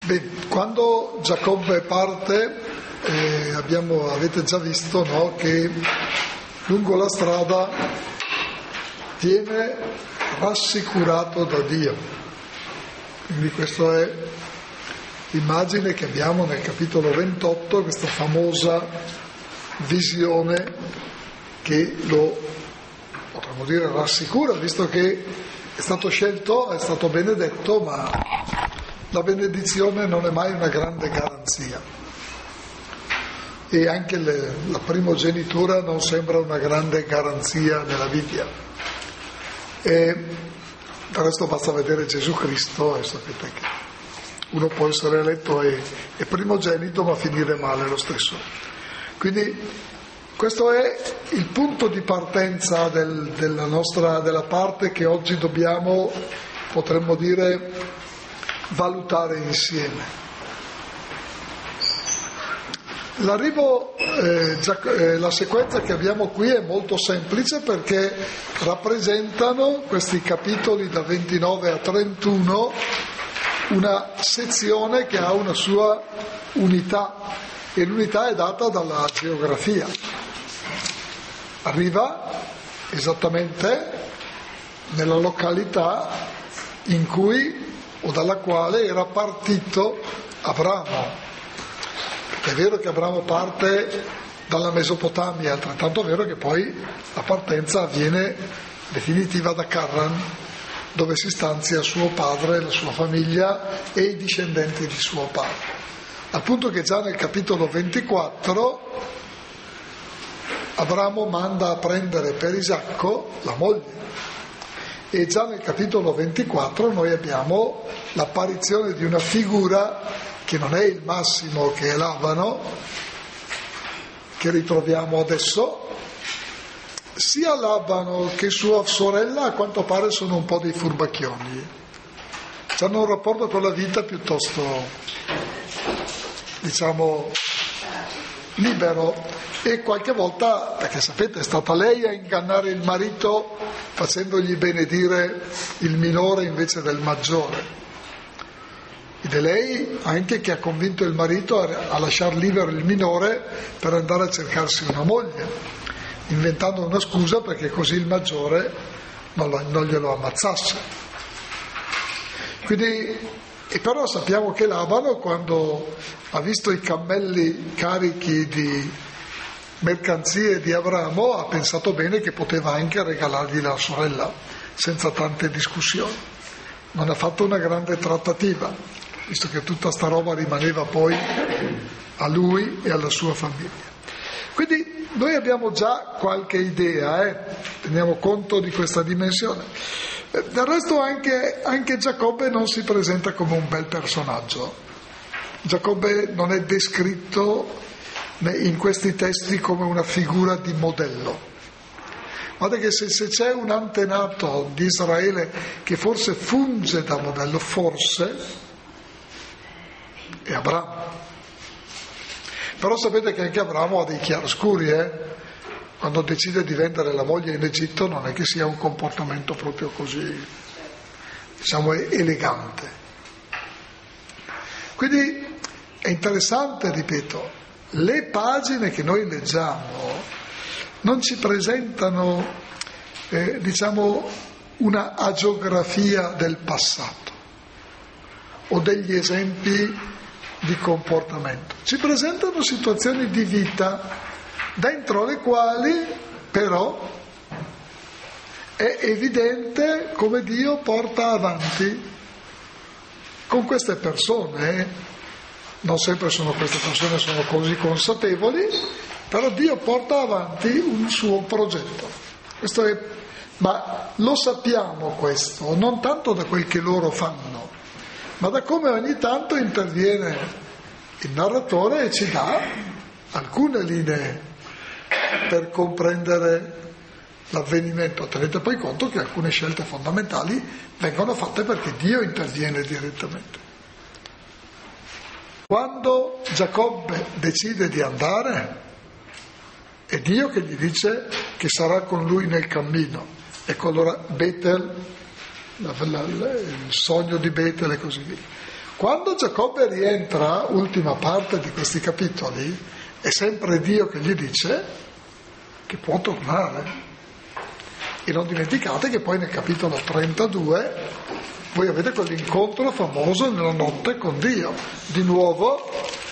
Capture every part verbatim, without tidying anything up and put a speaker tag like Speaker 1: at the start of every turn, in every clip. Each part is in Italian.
Speaker 1: Bene, quando Giacobbe parte, eh, abbiamo, avete già visto, no, che lungo la strada viene rassicurato da Dio. Quindi questa è l'immagine che abbiamo nel capitolo ventotto, questa famosa visione che lo, potremmo dire, rassicura, visto che è stato scelto, è stato benedetto, ma la benedizione non è mai una grande garanzia. E anche le, la primogenitura non sembra una grande garanzia nella Bibbia. E del resto basta vedere Gesù Cristo e sapete che uno può essere eletto e, e primogenito ma finire male lo stesso. Quindi questo è il punto di partenza del, della nostra, della parte che oggi dobbiamo, potremmo dire, valutare insieme. L'arrivo, eh, già, eh, la sequenza che abbiamo qui è molto semplice perché rappresentano questi capitoli da ventinove a trentuno una sezione che ha una sua unità e l'unità è data dalla geografia. Arriva esattamente nella località in cui o dalla quale era partito Abramo. È vero che Abramo parte dalla Mesopotamia, è altrettanto vero che poi la partenza avviene definitiva da Carran, dove si stanzia suo padre, la sua famiglia e i discendenti di suo padre. Al punto che già nel capitolo ventiquattro Abramo manda a prendere per Isacco la moglie. E già nel capitolo ventiquattro noi abbiamo l'apparizione di una figura che non è il Massimo, che è Labano, che ritroviamo adesso. Sia Labano che sua sorella a quanto pare sono un po' dei furbacchioni. Hanno un rapporto con la vita piuttosto, diciamo, libero. E qualche volta, perché sapete, è stata lei a ingannare il marito facendogli benedire il minore invece del maggiore. Ed è lei anche che ha convinto il marito a, a lasciar libero il minore per andare a cercarsi una moglie, inventando una scusa perché così il maggiore non, lo, non glielo ammazzasse. Quindi, e però sappiamo che Labano, quando ha visto i cammelli carichi di mercanzie di Abramo, ha pensato bene che poteva anche regalargli la sorella senza tante discussioni. Non ha fatto una grande trattativa, visto che tutta sta roba rimaneva poi a lui e alla sua famiglia. Quindi noi abbiamo già qualche idea, eh? Teniamo conto di questa dimensione. Del resto anche, anche Giacobbe non si presenta come un bel personaggio. Giacobbe non è descritto in questi testi come una figura di modello. Guardate che se, se c'è un antenato di Israele che forse funge da modello, forse è Abramo. Però sapete che anche Abramo ha dei chiaroscuri, eh? Quando decide di vendere la moglie in Egitto non è che sia un comportamento proprio così, diciamo, elegante. Quindi è interessante, ripeto, le pagine che noi leggiamo non ci presentano, eh, diciamo, una agiografia del passato o degli esempi di comportamento. Ci presentano situazioni di vita dentro le quali però è evidente come Dio porta avanti con queste persone, eh? Non sempre sono queste persone sono così consapevoli, però Dio porta avanti un suo progetto. Questo è, ma lo sappiamo questo, non tanto da quel che loro fanno, ma da come ogni tanto interviene il narratore e ci dà alcune linee per comprendere l'avvenimento. Tenete poi conto che alcune scelte fondamentali vengono fatte perché Dio interviene direttamente. Quando Giacobbe decide di andare, è Dio che gli dice che sarà con lui nel cammino. Ecco allora Betel, la, la, la, il sogno di Betel e così via. Quando Giacobbe rientra, ultima parte di questi capitoli, è sempre Dio che gli dice che può tornare. E non dimenticate che poi nel capitolo trentadue voi avete quell'incontro famoso nella notte con Dio. Di nuovo,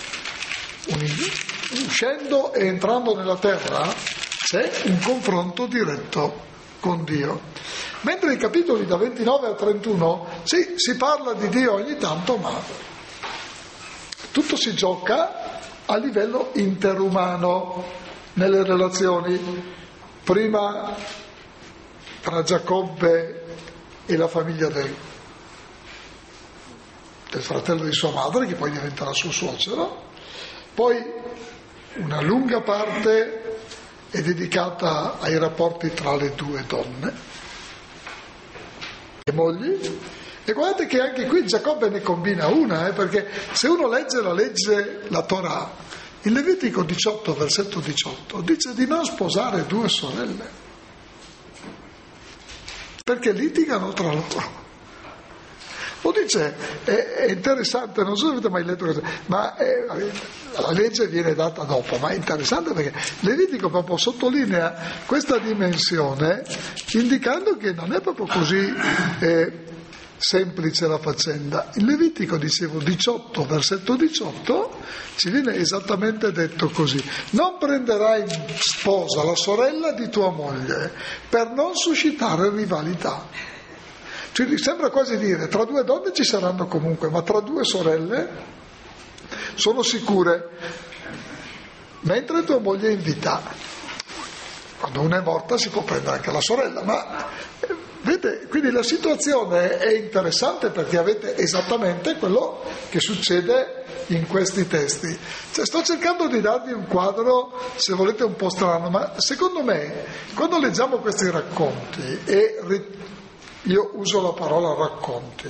Speaker 1: uscendo e entrando nella terra, c'è un confronto diretto con Dio. Mentre i capitoli da ventinove a trentuno, sì, si parla di Dio ogni tanto, ma tutto si gioca a livello interumano nelle relazioni. Prima tra Giacobbe e la famiglia del, del fratello di sua madre, che poi diventerà suo suocero. Poi una lunga parte è dedicata ai rapporti tra le due donne, le mogli. E guardate che anche qui Giacobbe ne combina una, eh, perché se uno legge la legge, la Torah, in Levitico diciotto, versetto diciotto, dice di non sposare due sorelle, perché litigano tra loro. Lo dice, è, è interessante, non so se avete mai letto questo, ma è, la legge viene data dopo, ma è interessante perché Levitico proprio sottolinea questa dimensione, indicando che non è proprio così eh, semplice la faccenda. In Levitico, dicevo, diciotto, versetto diciotto, ci viene esattamente detto così: non prenderai in sposa la sorella di tua moglie per non suscitare rivalità. Cioè, sembra quasi dire, tra due donne ci saranno comunque, ma tra due sorelle sono sicure, mentre tua moglie è in vita. Quando una è morta si può prendere anche la sorella, ma vedete, quindi la situazione è interessante perché avete esattamente quello che succede in questi testi. Cioè, sto cercando di darvi un quadro, se volete, un po' strano, ma secondo me quando leggiamo questi racconti, e io uso la parola racconti,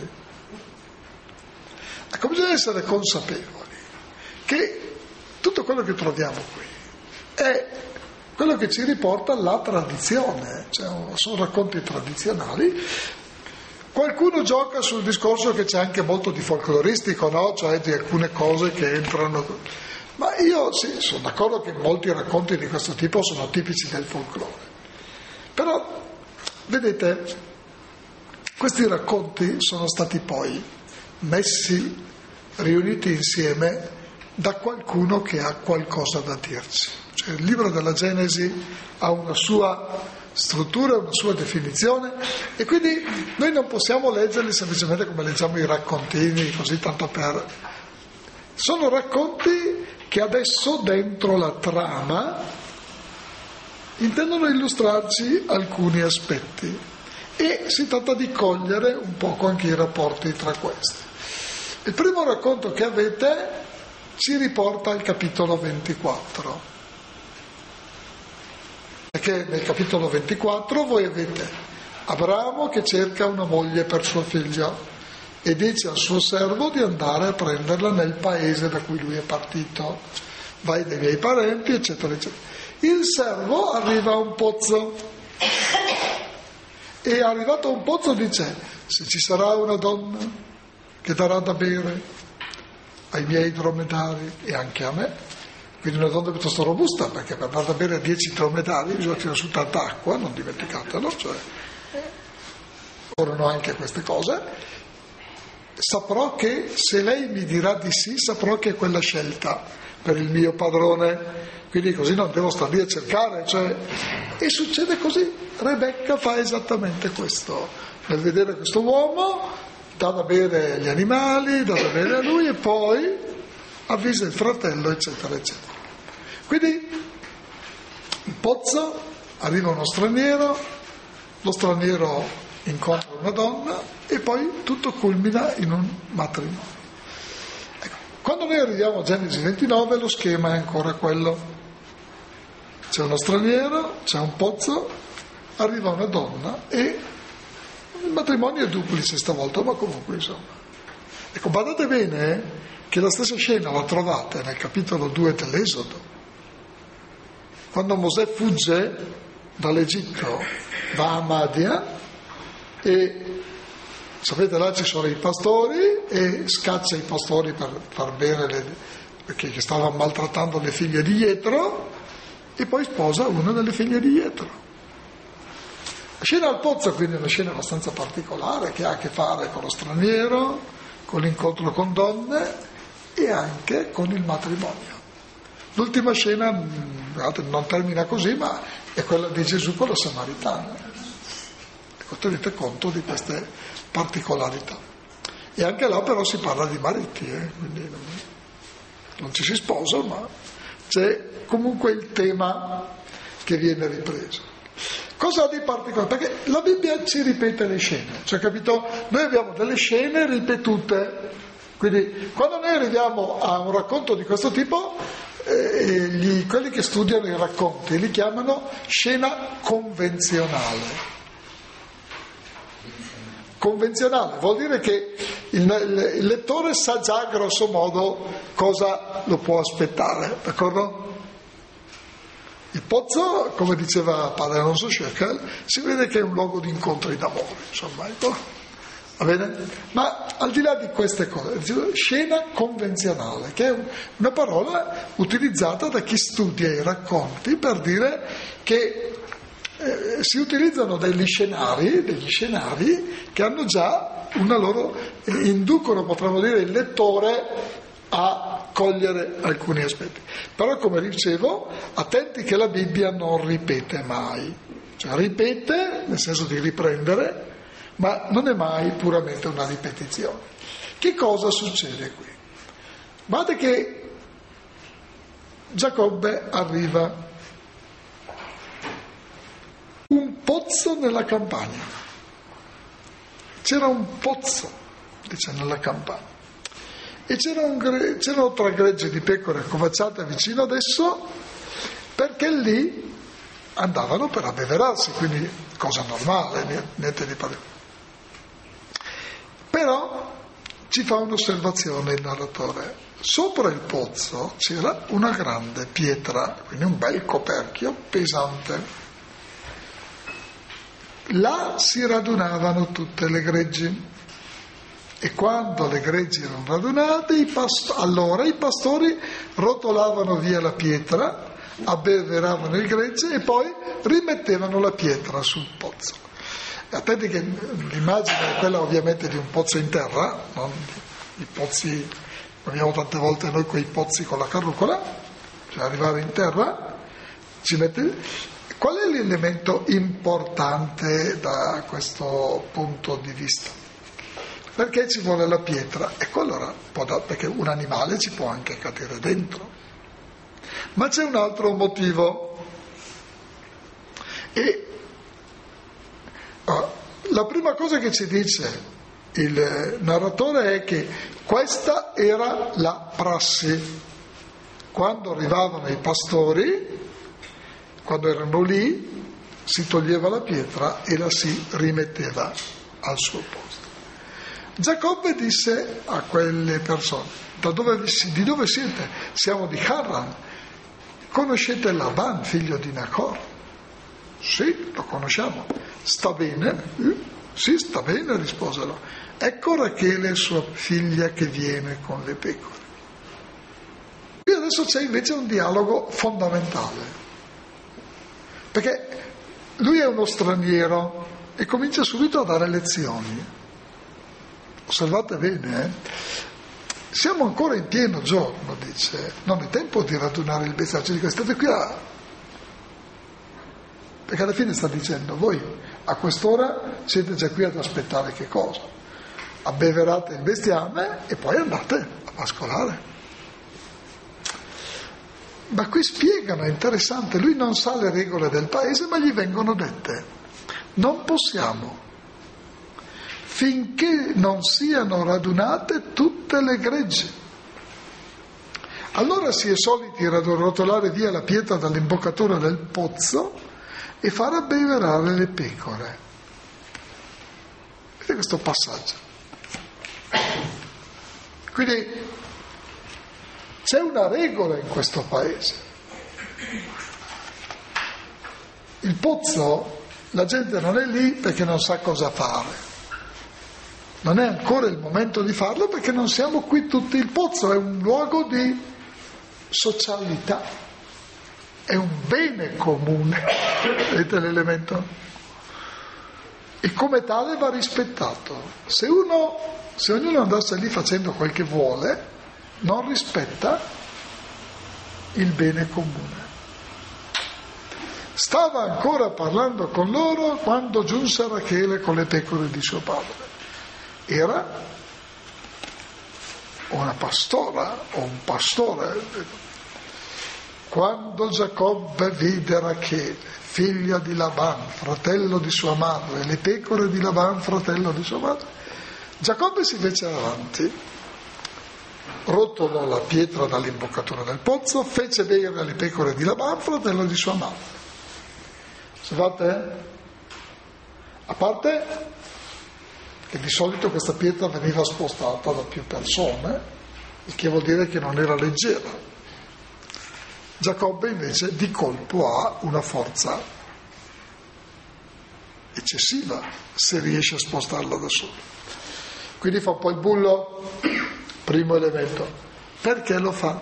Speaker 1: ecco, bisogna essere consapevoli che tutto quello che troviamo qui è quello che ci riporta la tradizione, cioè sono racconti tradizionali. Qualcuno gioca sul discorso che c'è anche molto di folcloristico, no? Cioè di alcune cose che entrano, ma io sì, sono d'accordo che molti racconti di questo tipo sono tipici del folklore, però vedete, questi racconti sono stati poi messi, riuniti insieme da qualcuno che ha qualcosa da dirci. Cioè, il libro della Genesi ha una sua struttura, una sua definizione, e quindi noi non possiamo leggerli semplicemente come leggiamo i raccontini, così tanto per... Sono racconti che adesso dentro la trama intendono illustrarci alcuni aspetti, e si tratta di cogliere un poco anche i rapporti tra questi. Il primo racconto che avete ci riporta al capitolo ventiquattro, perché nel capitolo ventiquattro voi avete Abramo che cerca una moglie per suo figlio e dice al suo servo di andare a prenderla nel paese da cui lui è partito. Vai dai miei parenti, eccetera, eccetera. Il servo arriva a un pozzo e arrivato a un pozzo dice: se ci sarà una donna che darà da bere ai miei dromedari e anche a me, quindi una donna piuttosto robusta, perché per dar da bere a dieci dromedari bisogna tirare su tanta acqua, non dimenticatelo, cioè corrono anche queste cose, saprò che se lei mi dirà di sì, saprò che è quella scelta per il mio padrone, quindi così non devo stare lì a cercare, cioè... E succede così. Rebecca fa esattamente questo, nel vedere questo uomo dà da bere agli animali, dà da bere a lui e poi avvisa il fratello, eccetera, eccetera. Quindi in pozzo arriva uno straniero, lo straniero incontra una donna e poi tutto culmina in un matrimonio. Ecco, quando noi arriviamo a Genesi ventinove lo schema è ancora quello. C'è uno straniero, c'è un pozzo, arriva una donna e il matrimonio è duplice stavolta, ma comunque insomma. Ecco, badate bene che la stessa scena la trovate nel capitolo due dell'Esodo, quando Mosè fugge dall'Egitto, va a Madia e sapete, là ci sono i pastori e scaccia i pastori per far bene le, perché stavano maltrattando le figlie di Jetro, e poi sposa una delle figlie di Jetro. La scena al pozzo quindi è una scena abbastanza particolare che ha a che fare con lo straniero, con l'incontro con donne e anche con il matrimonio. L'ultima scena non termina così, ma è quella di Gesù con la Samaritana. Ecco, tenete conto di queste particolarità. E anche là però si parla di mariti, eh? Quindi non, non ci si sposa, ma c'è comunque il tema che viene ripreso. Cosa ha di particolare? Perché la Bibbia ci ripete le scene, cioè, capito? Noi abbiamo delle scene ripetute, quindi quando noi arriviamo a un racconto di questo tipo, eh, gli, quelli che studiano i racconti li chiamano scena convenzionale. Convenzionale vuol dire che il, il, il lettore sa già grosso modo cosa lo può aspettare, d'accordo? Il pozzo, come diceva padre Alonso Schöckel, si vede che è un luogo di incontri d'amore, insomma, ecco. Va bene? Ma al di là di queste cose, scena convenzionale, che è una parola utilizzata da chi studia i racconti per dire che eh, si utilizzano degli scenari, degli scenari che hanno già una loro, eh, inducono, potremmo dire, il lettore a cogliere alcuni aspetti. Però, come dicevo, attenti che la Bibbia non ripete mai, cioè ripete nel senso di riprendere, ma non è mai puramente una ripetizione. Che cosa succede qui? Guardate che Giacobbe arriva un pozzo nella campagna. C'era un pozzo, dice, nella campagna. E c'era un, c'erano tre greggi di pecore accovacciate vicino adesso, perché lì andavano per abbeverarsi, quindi cosa normale, niente di particolare. Però ci fa un'osservazione il narratore. Sopra il pozzo c'era una grande pietra, quindi un bel coperchio pesante. Là si radunavano tutte le greggi. E quando le greggi erano radunate, i pasto- allora i pastori rotolavano via la pietra, abbeveravano il gregge e poi rimettevano la pietra sul pozzo. E attenti che l'immagine è quella ovviamente di un pozzo in terra, non i pozzi, abbiamo tante volte noi quei pozzi con la carrucola, cioè arrivare in terra, ci mette. Qual è l'elemento importante da questo punto di vista? Perché ci vuole la pietra? Ecco, allora, perché un animale ci può anche cadere dentro. Ma c'è un altro motivo. E oh, la prima cosa che ci dice il narratore è che questa era la prassi. Quando arrivavano i pastori, quando erano lì, si toglieva la pietra e la si rimetteva al suo posto. Giacobbe disse a quelle persone: da dove, di dove siete? Siamo di Haran. Conoscete Laban, figlio di Nacor? Sì, lo conosciamo. Sta bene? Sì, sta bene, risposero. Ecco Rachele, sua figlia, che viene con le pecore. Qui adesso c'è invece un dialogo fondamentale, perché lui è uno straniero e comincia subito a dare lezioni. Osservate bene, eh? Siamo ancora in pieno giorno, dice, non è tempo di radunare il bestiame, cioè, dico, state qui a... perché alla fine sta dicendo, voi a quest'ora siete già qui ad aspettare che cosa? Abbeverate il bestiame e poi andate a pascolare. Ma qui spiegano, è interessante, lui non sa le regole del paese, ma gli vengono dette. Non possiamo, finché non siano radunate tutte le greggi. Allora si è soliti rotolare via la pietra dall'imboccatura del pozzo e far abbeverare le pecore. Vedete questo passaggio? Quindi c'è una regola in questo paese. Il pozzo, la gente non è lì perché non sa cosa fare. non è ancora il momento di farlo perché non siamo qui tutti. Il pozzo è un luogo di socialità, è un bene comune, vedete l'elemento? E come tale va rispettato. Se uno, se ognuno andasse lì facendo quel che vuole, non rispetta il bene comune. Stava ancora parlando con loro quando giunse Rachele con le pecore di suo padre. Era una pastora o un pastore. Quando Giacobbe vide Rachele, figlia di Laban, fratello di sua madre, le pecore di Laban, fratello di sua madre, Giacobbe si fece avanti, rotolò la pietra dall'imboccatura del pozzo, fece bere le pecore di Laban, fratello di sua madre. Sapete? A parte che di solito questa pietra veniva spostata da più persone, il che vuol dire che non era leggera. Giacobbe invece di colpo ha una forza eccessiva se riesce a spostarla da solo. Quindi fa un po' il bullo, primo elemento. Perché lo fa?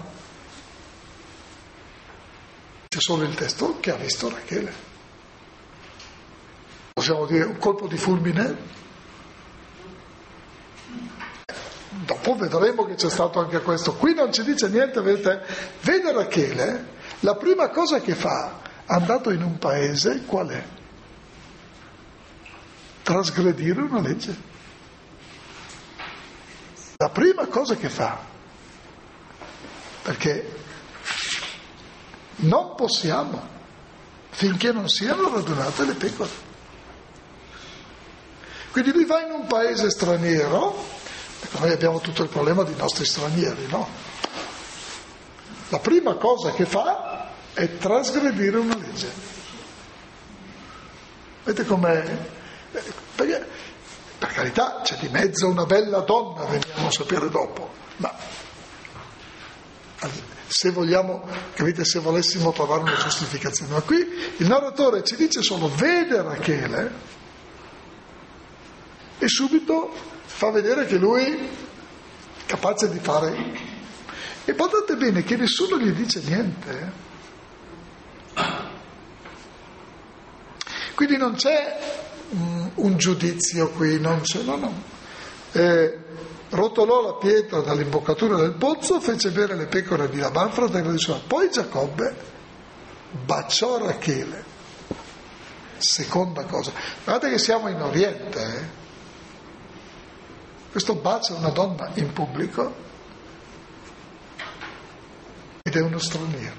Speaker 1: C'è solo il testo che ha visto Rachele. Possiamo dire un colpo di fulmine? Dopo vedremo che c'è stato anche questo. Qui non ci dice niente, vedete? Vede Rachele, la prima cosa che fa, andato in un paese, qual è? Trasgredire una legge. La prima cosa che fa, perché non possiamo, finché non siano radunate le pecore. Quindi lui va in un paese straniero, perché noi abbiamo tutto il problema dei nostri stranieri, no? La prima cosa che fa è trasgredire una legge. Vedete com'è? Perché, per carità, c'è di mezzo una bella donna, veniamo a sapere dopo, ma se vogliamo, capite, se volessimo trovare una giustificazione. Ma qui il narratore ci dice solo vede Rachele e subito fa vedere che lui è capace di fare. E badate bene che nessuno gli dice niente. Quindi non c'è um, un giudizio qui, non c'è, no, no. Eh, rotolò la pietra dall'imboccatura del pozzo, fece bere le pecore di Laban, fratello di sua. Poi Giacobbe baciò Rachele. Seconda cosa. Guardate che siamo in Oriente, eh? Questo bacia una donna in pubblico ed è uno straniero.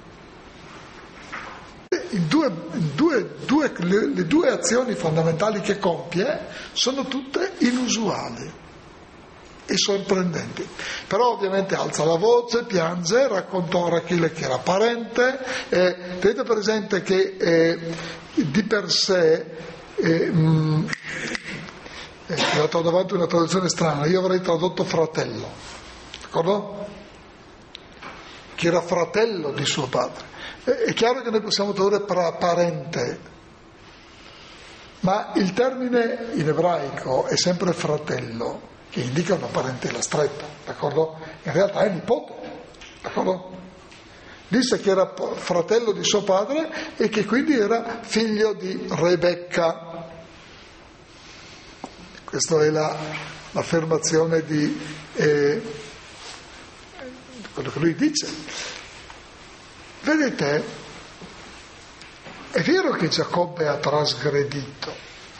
Speaker 1: In due, in due, due, le, le due azioni fondamentali che compie sono tutte inusuali e sorprendenti. Però ovviamente alza la voce, piange, raccontò a Rachele che era parente. Eh, tenete presente che eh, di per sé eh, mh, Eh, mi ho trovato davanti una traduzione strana, io avrei tradotto fratello, d'accordo? Che era fratello di suo padre. Eh, è chiaro che noi possiamo tradurre parente, ma il termine in ebraico è sempre fratello, che indica una parentela stretta, d'accordo? In realtà è nipote, d'accordo? Disse che era fratello di suo padre e che quindi era figlio di Rebecca. Questa è la, l'affermazione di eh, quello che lui dice. Vedete, è vero che Giacobbe ha trasgredito,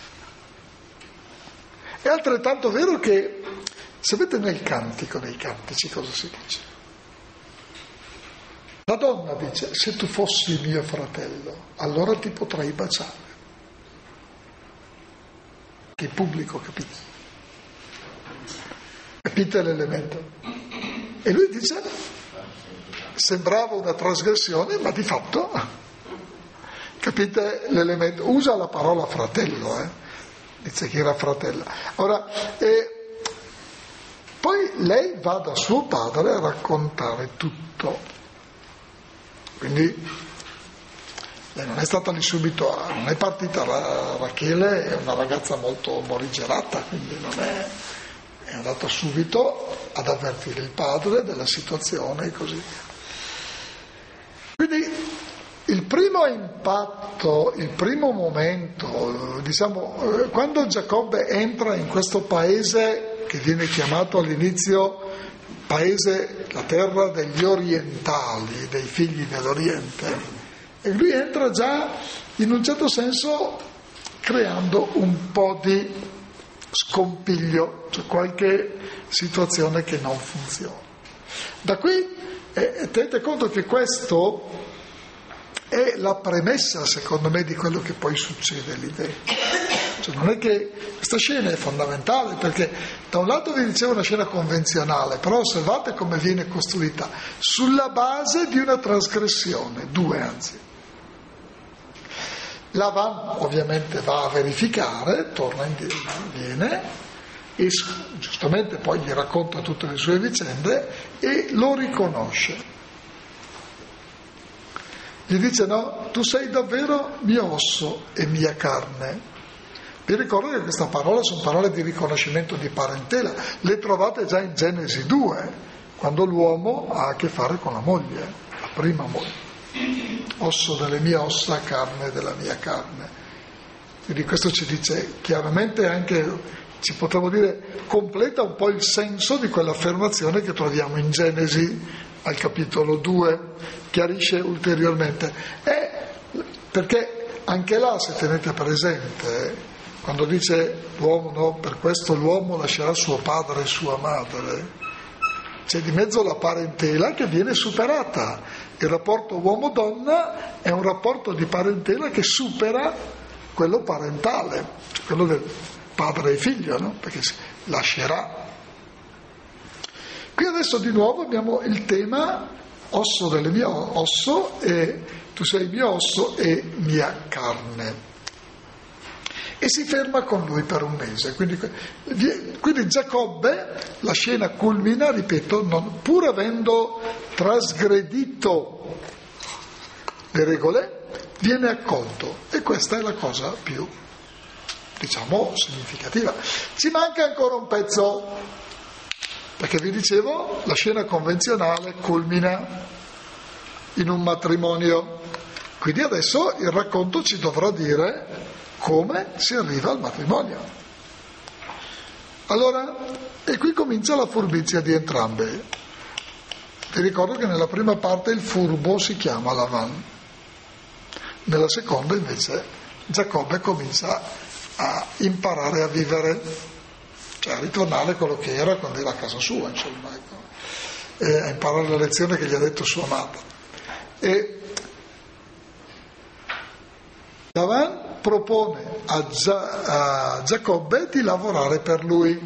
Speaker 1: è altrettanto vero che, sapete nel cantico dei cantici cosa si dice? La donna dice, se tu fossi mio fratello, allora ti potrei baciare. Che il pubblico, capite? Capite l'elemento? E lui dice, sembrava una trasgressione, ma di fatto, capite l'elemento? Usa la parola fratello, eh? Dice che era fratello. Ora, eh, poi lei va da suo padre a raccontare tutto. Quindi lei non è stata lì subito, non è partita, Rachele è una ragazza molto morigerata, quindi non è, è andata subito ad avvertire il padre della situazione e così via. Quindi il primo impatto, il primo momento, diciamo, quando Giacobbe entra in questo paese che viene chiamato all'inizio paese, la terra degli orientali, dei figli dell'Oriente, e lui entra già in un certo senso creando un po' di scompiglio, cioè qualche situazione che non funziona. Da qui eh, tenete conto che questo è la premessa, secondo me, di quello che poi succede lì dentro. Cioè, non è che questa scena è fondamentale, perché da un lato vi dicevo una scena convenzionale, però osservate come viene costruita sulla base di una trasgressione, due anzi. Lavan ovviamente va a verificare, torna indietro, viene e giustamente poi gli racconta tutte le sue vicende e lo riconosce. Gli dice: no, tu sei davvero mio osso e mia carne. Vi ricordo che queste parole sono parole di riconoscimento di parentela, le trovate già in Genesi due, quando l'uomo ha a che fare con la moglie, la prima moglie. Osso delle mie ossa, carne della mia carne. Quindi questo ci dice chiaramente anche, ci potremmo dire, completa un po' il senso di quell'affermazione che troviamo in Genesi al capitolo due, chiarisce ulteriormente. È perché anche là, se tenete presente, quando dice l'uomo, no, per questo l'uomo lascerà suo padre e sua madre, c'è di mezzo la parentela che viene superata. Il rapporto uomo-donna è un rapporto di parentela che supera quello parentale, cioè quello del padre e figlio, no? Perché si lascerà. Qui adesso di nuovo abbiamo il tema osso delle mie osso, e tu sei mio osso e mia carne. E si ferma con lui per un mese. Quindi, quindi Giacobbe, la scena culmina, ripeto, non, pur avendo trasgredito le regole, viene accolto. E questa è la cosa più, diciamo, significativa. Ci manca ancora un pezzo, perché vi dicevo, la scena convenzionale culmina in un matrimonio. Quindi adesso il racconto ci dovrà dire come si arriva al matrimonio. Allora, e qui comincia la furbizia di entrambe. Vi ricordo che nella prima parte il furbo si chiama Lavan, nella seconda invece Giacobbe comincia a imparare a vivere, cioè a ritornare a quello che era quando era a casa sua, insomma, ecco. E a imparare la lezione che gli ha detto sua madre. E Lavan propone a, Gia, a Giacobbe di lavorare per lui.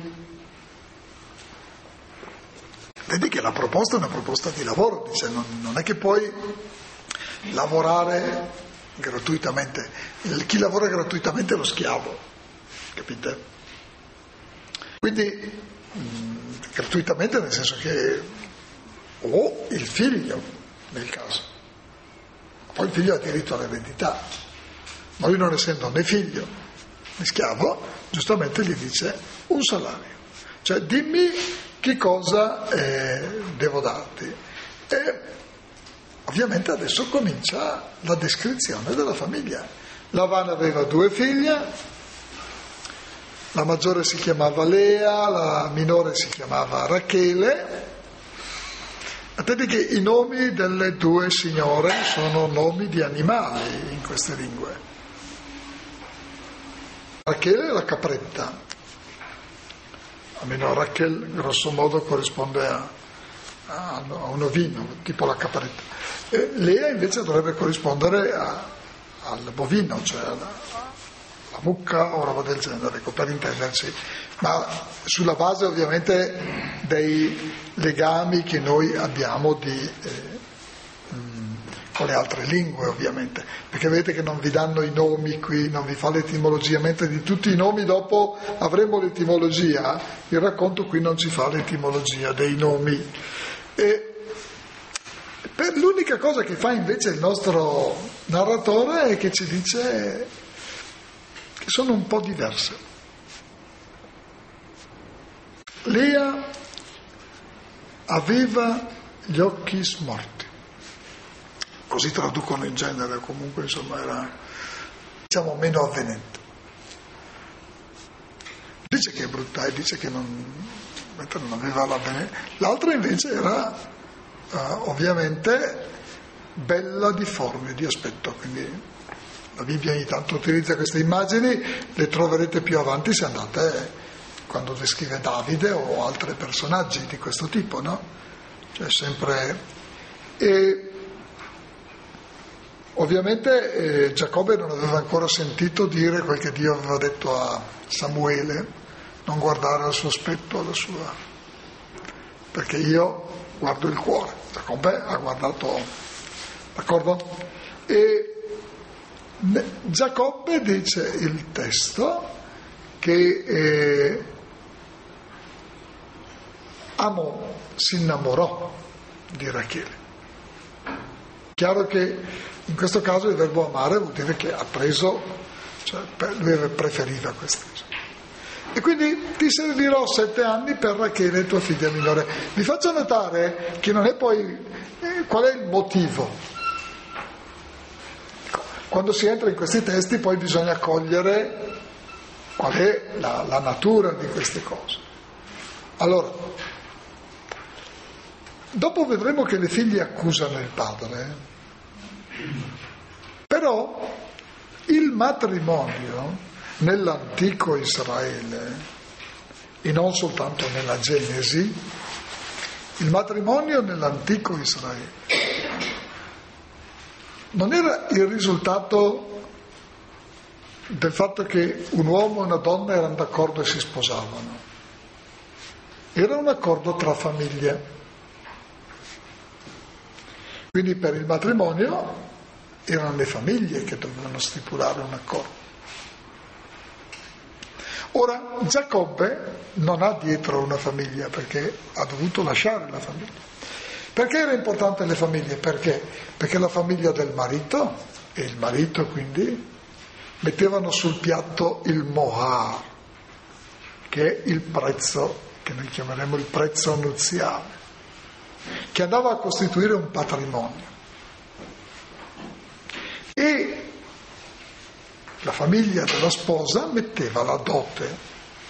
Speaker 1: Vedi che la proposta è una proposta di lavoro, dice, non, non è che puoi lavorare gratuitamente. Chi lavora gratuitamente è lo schiavo, capite? Quindi mh, gratuitamente nel senso che o il figlio nel caso, poi il figlio ha diritto all'eredità. Ma lui, non essendo né figlio né schiavo, giustamente gli dice un salario, cioè dimmi che cosa eh, devo darti. E ovviamente adesso comincia la descrizione della famiglia. Lavan aveva due figlie, la maggiore si chiamava Lea, la minore si chiamava Rachele. Attenti che i nomi delle due signore sono nomi di animali in queste lingue. Rachele è la capretta, almeno Rachel grosso modo corrisponde a, a, a un ovino, tipo la capretta. E Lea invece dovrebbe corrispondere a, al bovino, cioè alla, alla mucca o roba del genere, ecco, per intenderci, ma sulla base ovviamente dei legami che noi abbiamo di... Eh, con le altre lingue ovviamente, perché vedete che non vi danno i nomi qui, non vi fa l'etimologia, mentre di tutti i nomi dopo avremo l'etimologia, il racconto qui non ci fa l'etimologia dei nomi. E Per l'unica cosa che fa invece il nostro narratore è che ci dice che sono un po' diverse. Lea aveva gli occhi smorti, così traducono in genere, comunque insomma era, diciamo, meno avvenente. Dice che è brutta e dice che non, non aveva l'avvenente. L'altra invece era uh, ovviamente bella, difforme di aspetto, quindi la Bibbia ogni tanto utilizza queste immagini, le troverete più avanti se andate quando descrive Davide o altri personaggi di questo tipo, no? Cioè sempre... E ovviamente eh, Giacobbe non aveva ancora sentito dire quel che Dio aveva detto a Samuele, non guardare al suo aspetto, alla sua... perché io guardo il cuore. Giacobbe ha guardato, d'accordo? E Giacobbe dice il testo che eh, Amo si innamorò di Rachele. Chiaro che in questo caso il verbo amare vuol dire che ha preso, cioè lui preferiva questa cosa. E quindi ti servirò sette anni per Rachele, tua figlia minore. Vi faccio notare che non è poi eh, qual è il motivo. Quando si entra in questi testi poi bisogna cogliere qual è la, la natura di queste cose. Allora, dopo vedremo che le figlie accusano il padre, però il matrimonio nell'antico Israele, e non soltanto nella Genesi, il matrimonio nell'antico Israele non era il risultato del fatto che un uomo e una donna erano d'accordo e si sposavano, era un accordo tra famiglie. Quindi per il matrimonio erano le famiglie che dovevano stipulare un accordo. Ora, Giacobbe non ha dietro una famiglia perché ha dovuto lasciare la famiglia. Perché era importante le famiglie? Perché? Perché la famiglia del marito e il marito quindi mettevano sul piatto il mohar, che è il prezzo, che noi chiameremo il prezzo nuziale, che andava a costituire un patrimonio. E la famiglia della sposa metteva la dote.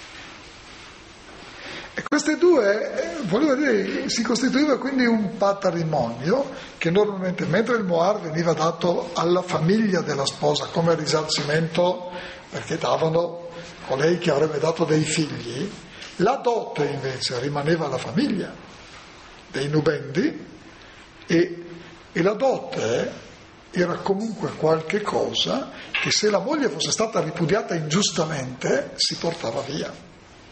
Speaker 1: E queste due, volevo dire, si costituiva quindi un patrimonio che normalmente, mentre il mohar veniva dato alla famiglia della sposa come risarcimento, perché davano colei che avrebbe dato dei figli, la dote invece rimaneva alla famiglia dei nubendi e, e la dote era comunque qualche cosa che se la moglie fosse stata ripudiata ingiustamente si portava via,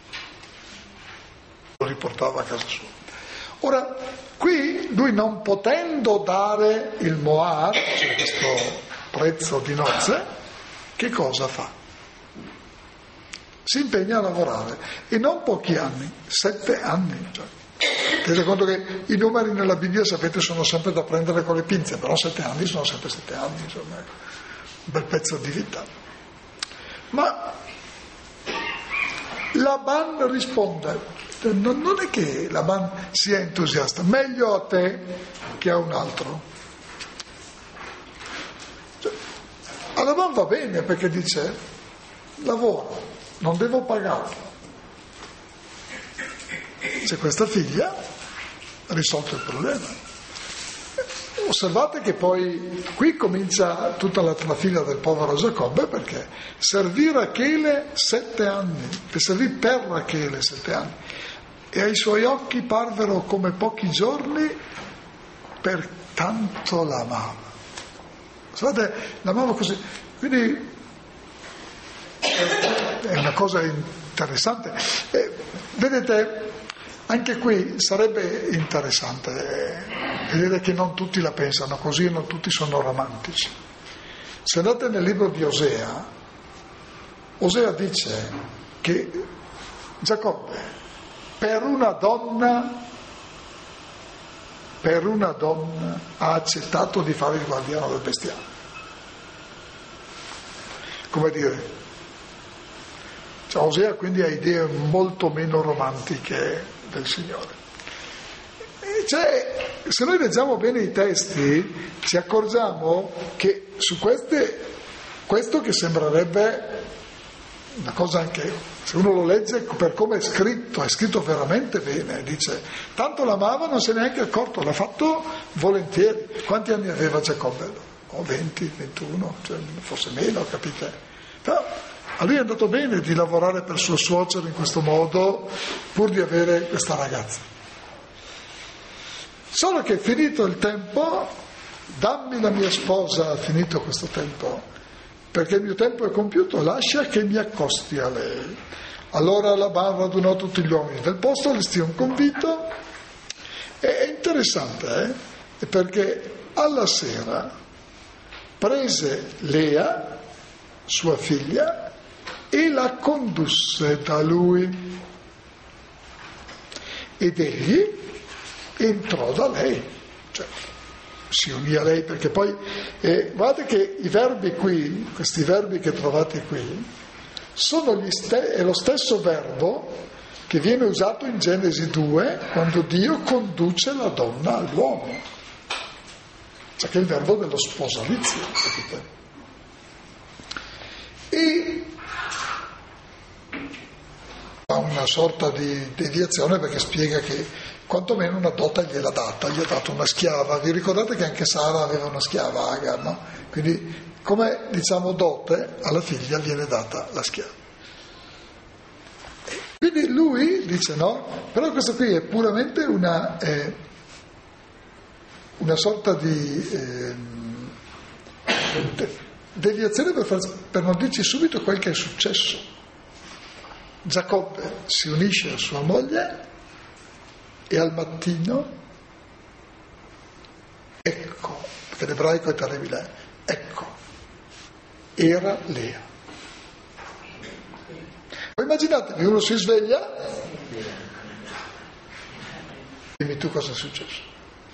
Speaker 1: lo riportava a casa sua. Ora, qui lui non potendo dare il mohar, cioè questo prezzo di nozze, che cosa fa? Si impegna a lavorare e non pochi anni, sette anni. Cioè. Tenete conto che i numeri nella Bibbia, sapete, sono sempre da prendere con le pinze, però sette anni sono sempre sette anni, insomma, un bel pezzo di vita. Ma Laban risponde, non, non è che Laban sia entusiasta, meglio a te che a un altro. Cioè, a Laban va bene perché dice, lavoro, non devo pagarlo. C'è questa figlia, ha risolto il problema. Osservate che poi qui comincia tutta la trafila del povero Giacobbe, perché servì Rachele sette anni, servì per Rachele sette anni, e ai suoi occhi parvero come pochi giorni, per tanto l'amava. Osservate, l'amava così. Quindi è una cosa interessante. E, vedete, anche qui sarebbe interessante vedere che non tutti la pensano così e non tutti sono romantici. Se andate nel libro di Osea, Osea dice che Giacobbe per una donna per una donna ha accettato di fare il guardiano del bestiame. Come dire, cioè, Osea quindi ha idee molto meno romantiche del Signore. E cioè, se noi leggiamo bene i testi ci accorgiamo che su queste, questo che sembrerebbe una cosa anche, se uno lo legge per come è scritto, è scritto veramente bene, dice, tanto l'amava non se ne è neanche accorto, l'ha fatto volentieri. Quanti anni aveva Giacobbe? Oh, venti, ventuno, cioè forse meno, capite? Però a lui è andato bene di lavorare per suo suocero in questo modo pur di avere questa ragazza. Solo che finito il tempo, dammi la mia sposa, finito questo tempo, perché il mio tempo è compiuto, lascia che mi accosti a lei. Allora Laban radunò tutti gli uomini del posto, li stiamo convinto. È interessante, eh? Perché alla sera prese Lea, sua figlia, e la condusse da lui. Ed egli entrò da lei. Cioè, si unì a lei, perché poi eh, guardate che i verbi qui, questi verbi che trovate qui, sono gli ste- è lo stesso verbo che viene usato in Genesi due quando Dio conduce la donna all'uomo, cioè che è il verbo dello sposalizio, capite? E ha una sorta di deviazione perché spiega che quantomeno una dote gliel'ha data, gli ha dato una schiava. Vi ricordate che anche Sara aveva una schiava, Agar, no? Quindi come diciamo dote alla figlia viene data la schiava. Quindi lui dice no, però questo qui è puramente una, eh, una sorta di eh, deviazione per, far, per non dirci subito quel che è successo. Giacobbe si unisce a sua moglie e al mattino, ecco, perché l'ebraico è terribile, ecco, era Lea. Poi immaginatevi, uno si sveglia, dimmi tu cosa è successo.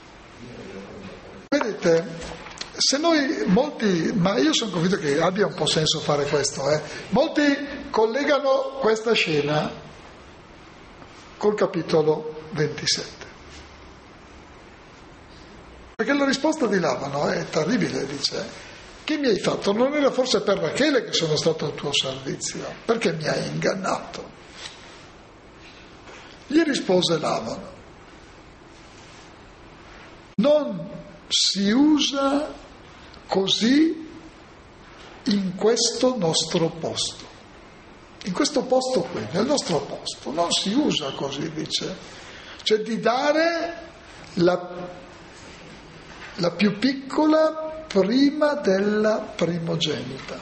Speaker 1: Vedete, se noi, molti, ma io sono convinto che abbia un po' senso fare questo, eh, molti collegano questa scena col capitolo ventisette. Perché la risposta di Labano è terribile, dice, che mi hai fatto? Non era forse per Rachele che sono stato al tuo servizio? Perché mi hai ingannato? Gli rispose Labano, non si usa così in questo nostro posto. In questo posto qui, nel nostro posto, non si usa così, dice. Cioè di dare la, la più piccola prima della primogenita.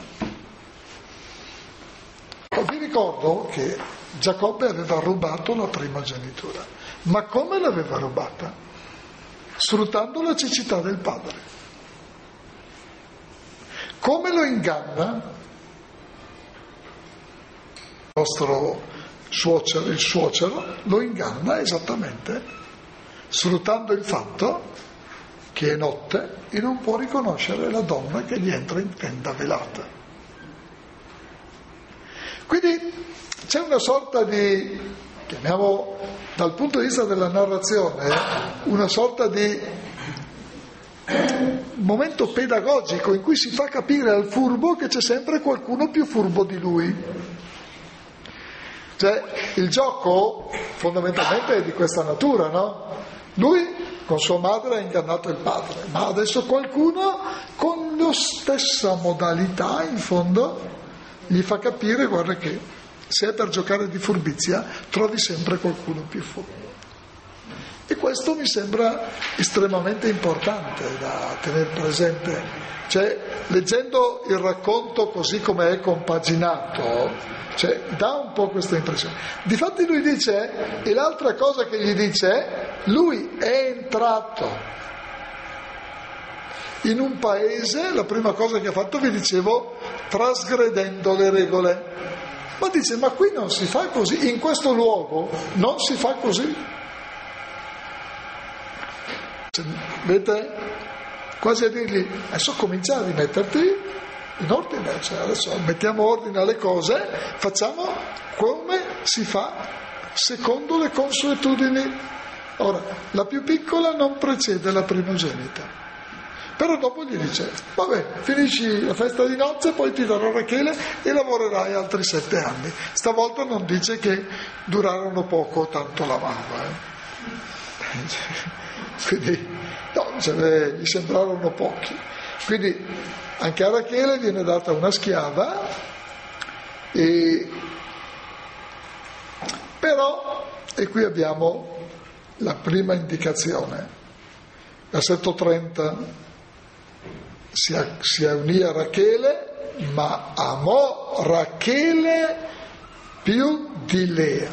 Speaker 1: Vi ricordo che Giacobbe aveva rubato la primogenitura, ma come l'aveva rubata? Sfruttando la cecità del padre. Come lo inganna? Il nostro suocero, il suocero lo inganna esattamente sfruttando il fatto che è notte e non può riconoscere la donna che gli entra in tenda velata. Quindi c'è una sorta di, chiamiamo dal punto di vista della narrazione, una sorta di momento pedagogico in cui si fa capire al furbo che c'è sempre qualcuno più furbo di lui. Cioè, il gioco fondamentalmente è di questa natura, no? Lui con sua madre ha ingannato il padre, ma adesso qualcuno con la stessa modalità, in fondo, gli fa capire, guarda che se è per giocare di furbizia, trovi sempre qualcuno più furbo. E questo mi sembra estremamente importante da tenere presente. Cioè, leggendo il racconto così come è compaginato, cioè, dà un po' questa impressione. Difatti lui dice, e l'altra cosa che gli dice, lui è entrato in un paese, la prima cosa che ha fatto, vi dicevo, trasgredendo le regole. Ma dice, ma qui non si fa così, in questo luogo non si fa così. Cioè, vedete, quasi a dirgli, adesso comincia a rimetterti in ordine, cioè adesso mettiamo ordine alle cose, facciamo come si fa secondo le consuetudini. Ora, la più piccola non precede la primogenita. Però dopo gli dice, vabbè, finisci la festa di nozze, poi ti darò Rachele e lavorerai altri sette anni. Stavolta non dice che durarono poco, tanto la mamma. Eh. Quindi, no, cioè, gli sembrarono pochi. Quindi anche a Rachele viene data una schiava, e... però, e qui abbiamo la prima indicazione, versetto trenta. Si, si unì a Rachele, ma amò Rachele più di Lea.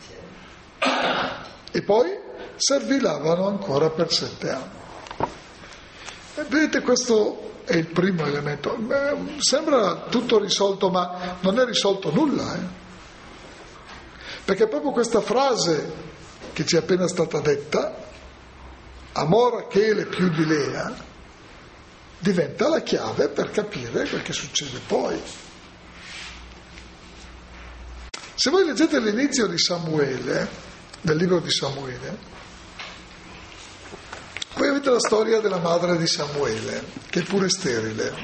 Speaker 1: E poi servilavano ancora per sette anni. E vedete, questo è il primo elemento. Sembra tutto risolto, ma non è risolto nulla. Eh? Perché proprio questa frase che ci è appena stata detta, amò Rachele più di Lea, diventa la chiave per capire quel che succede poi. Se voi leggete l'inizio di Samuele, del libro di Samuele, poi avete la storia della madre di Samuele, che è pure sterile,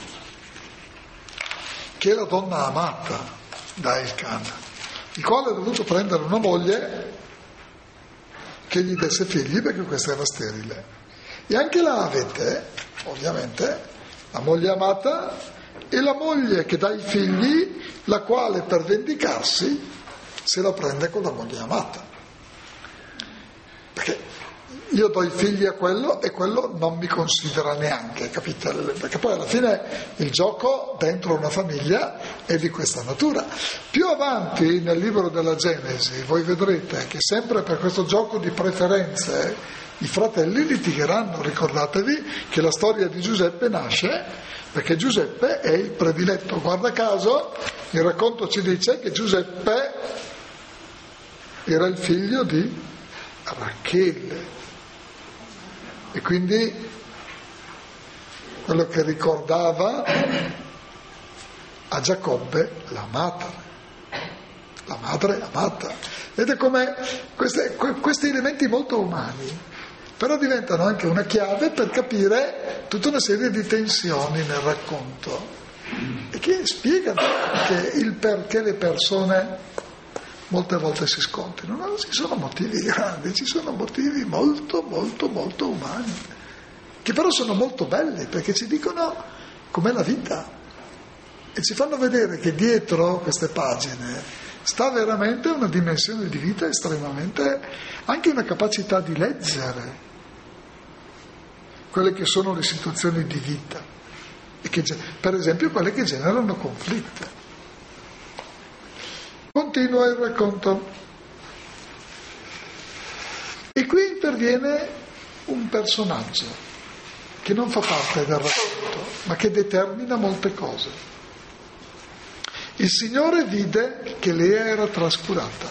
Speaker 1: che è la donna amata da Elcana, il quale ha dovuto prendere una moglie che gli desse figli perché questa era sterile. E anche là avete, ovviamente, la moglie amata e la moglie che dà i figli, la quale per vendicarsi se la prende con la moglie amata. Perché io do i figli a quello e quello non mi considera neanche, capite? Perché poi alla fine il gioco dentro una famiglia è di questa natura. Più avanti nel libro della Genesi voi vedrete che sempre per questo gioco di preferenze i fratelli litigheranno. Ricordatevi che la storia di Giuseppe nasce perché Giuseppe è il prediletto. Guarda caso, il racconto ci dice che Giuseppe era il figlio di Rachele. E quindi quello che ricordava a Giacobbe la madre, la madre amata. Vedete come queste, questi elementi molto umani però diventano anche una chiave per capire tutta una serie di tensioni nel racconto e che spiegano anche il perché le persone molte volte si scontrino. Non ci sono motivi grandi, ci sono motivi molto molto molto umani, che però sono molto belli perché ci dicono com'è la vita e ci fanno vedere che dietro queste pagine sta veramente una dimensione di vita estremamente, anche una capacità di leggere quelle che sono le situazioni di vita e che, per esempio, quelle che generano conflitti. Continua il racconto e qui interviene un personaggio che non fa parte del racconto ma che determina molte cose. Il Signore vide che Lea era trascurata,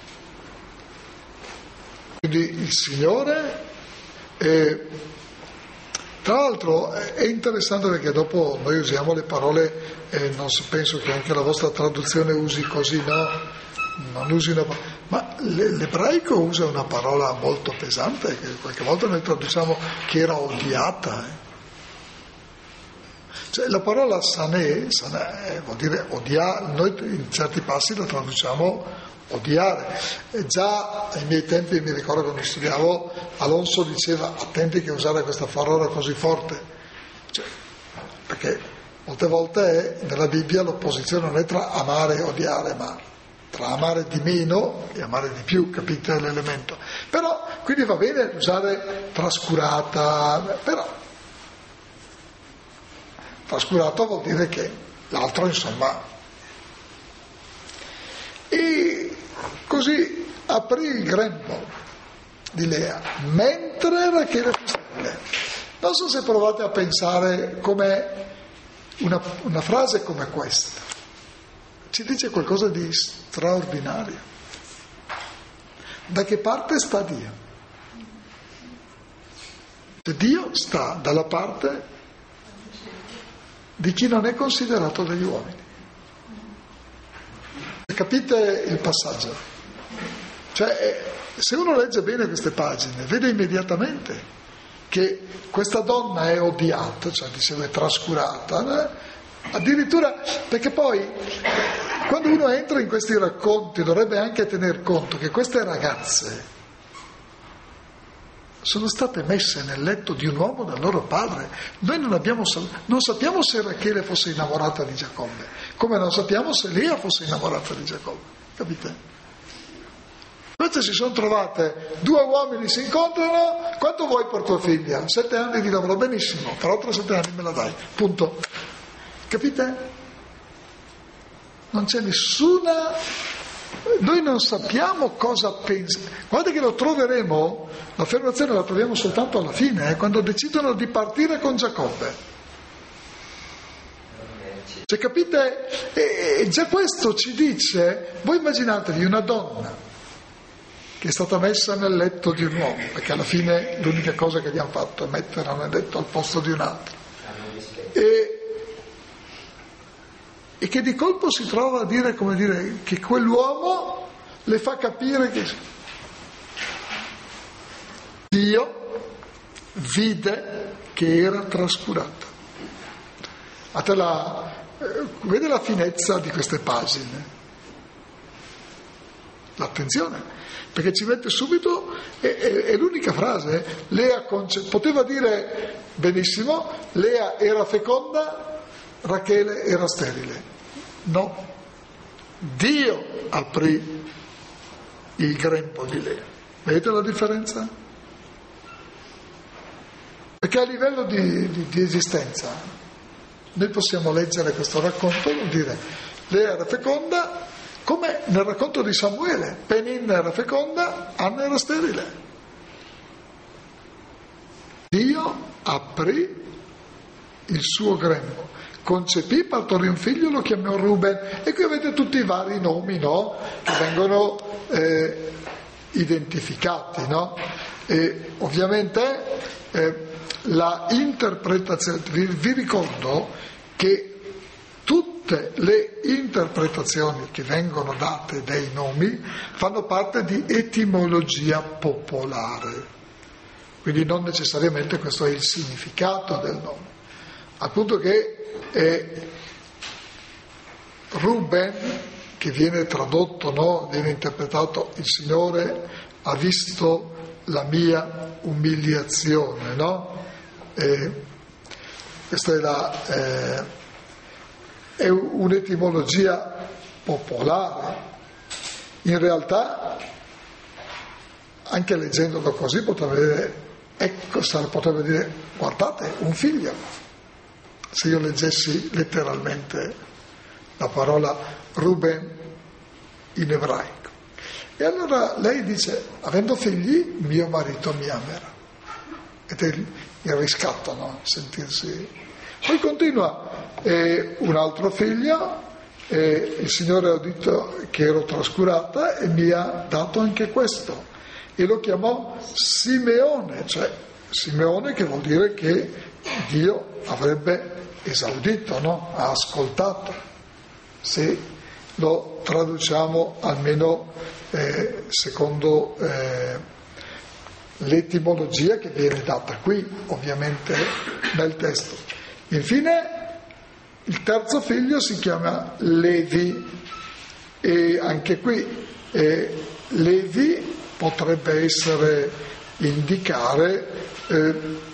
Speaker 1: quindi il Signore eh, tra l'altro è interessante perché dopo noi usiamo le parole, eh, non so, penso che anche la vostra traduzione usi così, no? Non usi una parola, ma l'ebraico usa una parola molto pesante, che qualche volta noi traduciamo che era odiata. Eh. Cioè, la parola sanè, sanè vuol dire odiare, noi in certi passi la traduciamo odiare. E già ai miei tempi, mi ricordo quando studiavo, Alonso diceva attenti che usare questa parola così forte, cioè, perché molte volte è, nella Bibbia l'opposizione non è tra amare e odiare, ma tra amare di meno e amare di più, capite l'elemento? Però quindi va bene usare trascurata, però trascurato vuol dire che l'altro, insomma. E così aprì il grembo di Lea mentre Rachele fu sterile. Non so se provate a pensare come una, una frase come questa ci dice qualcosa di straordinario. Da che parte sta Dio? Dio sta dalla parte di chi non è considerato dagli uomini. Capite il passaggio? Cioè, se uno legge bene queste pagine, vede immediatamente che questa donna è odiata, cioè dicevo è trascurata, né? Addirittura perché poi quando uno entra in questi racconti dovrebbe anche tener conto che queste ragazze sono state messe nel letto di un uomo dal loro padre. Noi non abbiamo non sappiamo se Rachele fosse innamorata di Giacobbe, come non sappiamo se Lea fosse innamorata di Giacobbe, capite? Queste si sono trovate, due uomini si incontrano, quanto vuoi per tua figlia? Sette anni di lavoro, benissimo, tra tra sette anni me la dai, punto. Capite? Non c'è nessuna, noi non sappiamo cosa pensa. Guarda che lo troveremo, l'affermazione la troviamo soltanto alla fine, eh, quando decidono di partire con Giacobbe. Cioè, capite? E, e già questo ci dice, voi immaginatevi una donna che è stata messa nel letto di un uomo, perché alla fine l'unica cosa che abbiamo fatto è metterla nel letto al posto di un altro, e, e che di colpo si trova a dire, come dire, che quell'uomo le fa capire che Dio vide che era trascurata. A te la, eh, vede la finezza di queste pagine, l'attenzione, perché ci mette subito, è, è, è l'unica frase, Lea conce- poteva dire benissimo, Lea era feconda, Rachele era sterile. No, Dio aprì il grembo di Lea. Vedete la differenza? Perché a livello di, di, di esistenza noi possiamo leggere questo racconto e dire Lea era feconda, come nel racconto di Samuele, Peninna era feconda, Anna era sterile. Dio aprì il suo grembo, concepì, partorì un figlio, lo chiamò Ruben, e qui avete tutti i vari nomi, no? Che vengono eh, identificati, no? E ovviamente eh, la interpretazione, vi, vi ricordo che tutte le interpretazioni che vengono date dei nomi fanno parte di etimologia popolare, quindi non necessariamente questo è il significato del nome. Appunto che è Ruben, che viene tradotto, no? Viene interpretato il Signore ha visto la mia umiliazione, no? E questa è la... Eh, è un'etimologia popolare. In realtà, anche leggendolo così, potrebbe dire, ecco, potrebbe dire, guardate, un figlio. Se io leggessi letteralmente la parola Ruben in ebraico. E allora lei dice, avendo figli, mio marito mi amerà. Ed è il, il riscatto, no? Sentirsi... Poi continua, e un altro figlio, e il Signore ha detto che ero trascurata e mi ha dato anche questo. E lo chiamò Simeone, cioè Simeone che vuol dire che Dio avrebbe esaudito, no? Ha ascoltato, se lo traduciamo almeno eh, secondo eh, l'etimologia che viene data qui, ovviamente nel testo. Infine, il terzo figlio si chiama Levi, e anche qui eh, Levi potrebbe essere indicare, eh,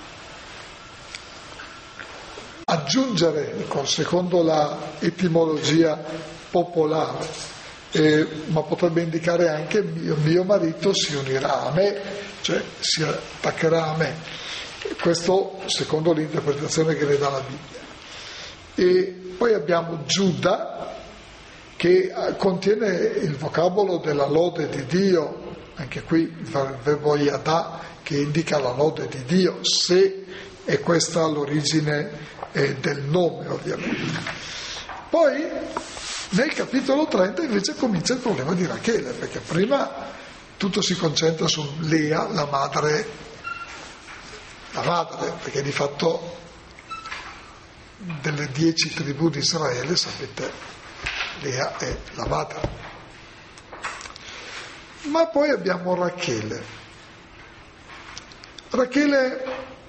Speaker 1: aggiungere, secondo la etimologia popolare, eh, ma potrebbe indicare anche mio, mio marito si unirà a me, cioè si attaccherà a me. Questo secondo l'interpretazione che ne dà la Bibbia. E poi abbiamo Giuda, che contiene il vocabolo della lode di Dio, anche qui il verbo yadà, che indica la lode di Dio, se è questa l'origine eh, del nome, ovviamente. Poi nel capitolo trenta invece comincia il problema di Rachele, perché prima tutto si concentra su Lea, la madre la madre, perché di fatto delle dieci tribù di Israele, sapete, Lea è la madre. Ma poi abbiamo Rachele. Rachele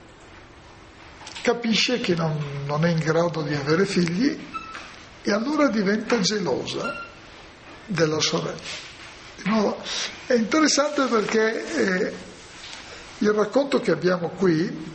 Speaker 1: capisce che non, non è in grado di avere figli e allora diventa gelosa della sorella. Di nuovo, è interessante perché eh, il racconto che abbiamo qui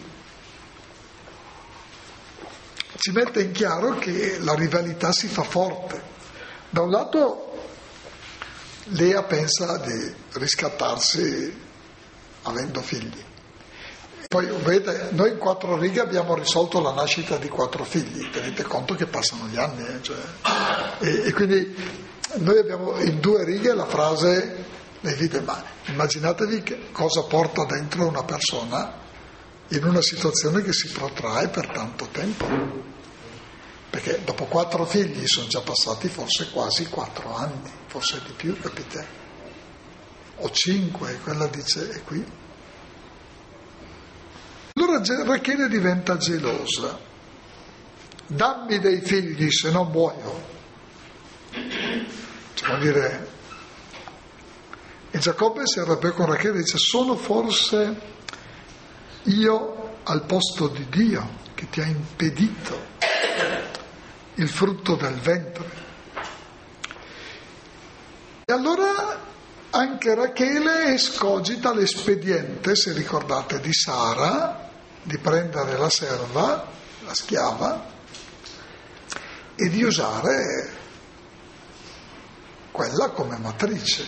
Speaker 1: ci mette in chiaro che la rivalità si fa forte. Da un lato Lea pensa di riscattarsi avendo figli. Poi vedete, noi in quattro righe abbiamo risolto la nascita di quattro figli, tenete conto che passano gli anni, eh? Cioè, e, e quindi noi abbiamo in due righe la frase, le vite, ma immaginatevi che cosa porta dentro una persona in una situazione che si protrae per tanto tempo, perché dopo quattro figli sono già passati forse quasi quattro anni, forse di più, capite? O cinque, quella dice, è qui. Allora Rachele diventa gelosa. Dammi dei figli, se no muoio. Cioè, vuol dire, e Giacobbe si arrabbia con Rachele e dice: sono forse io al posto di Dio che ti ha impedito il frutto del ventre? E allora anche Rachele escogita l'espediente, se ricordate, di Sara, di prendere la serva, la schiava, e di usare quella come matrice.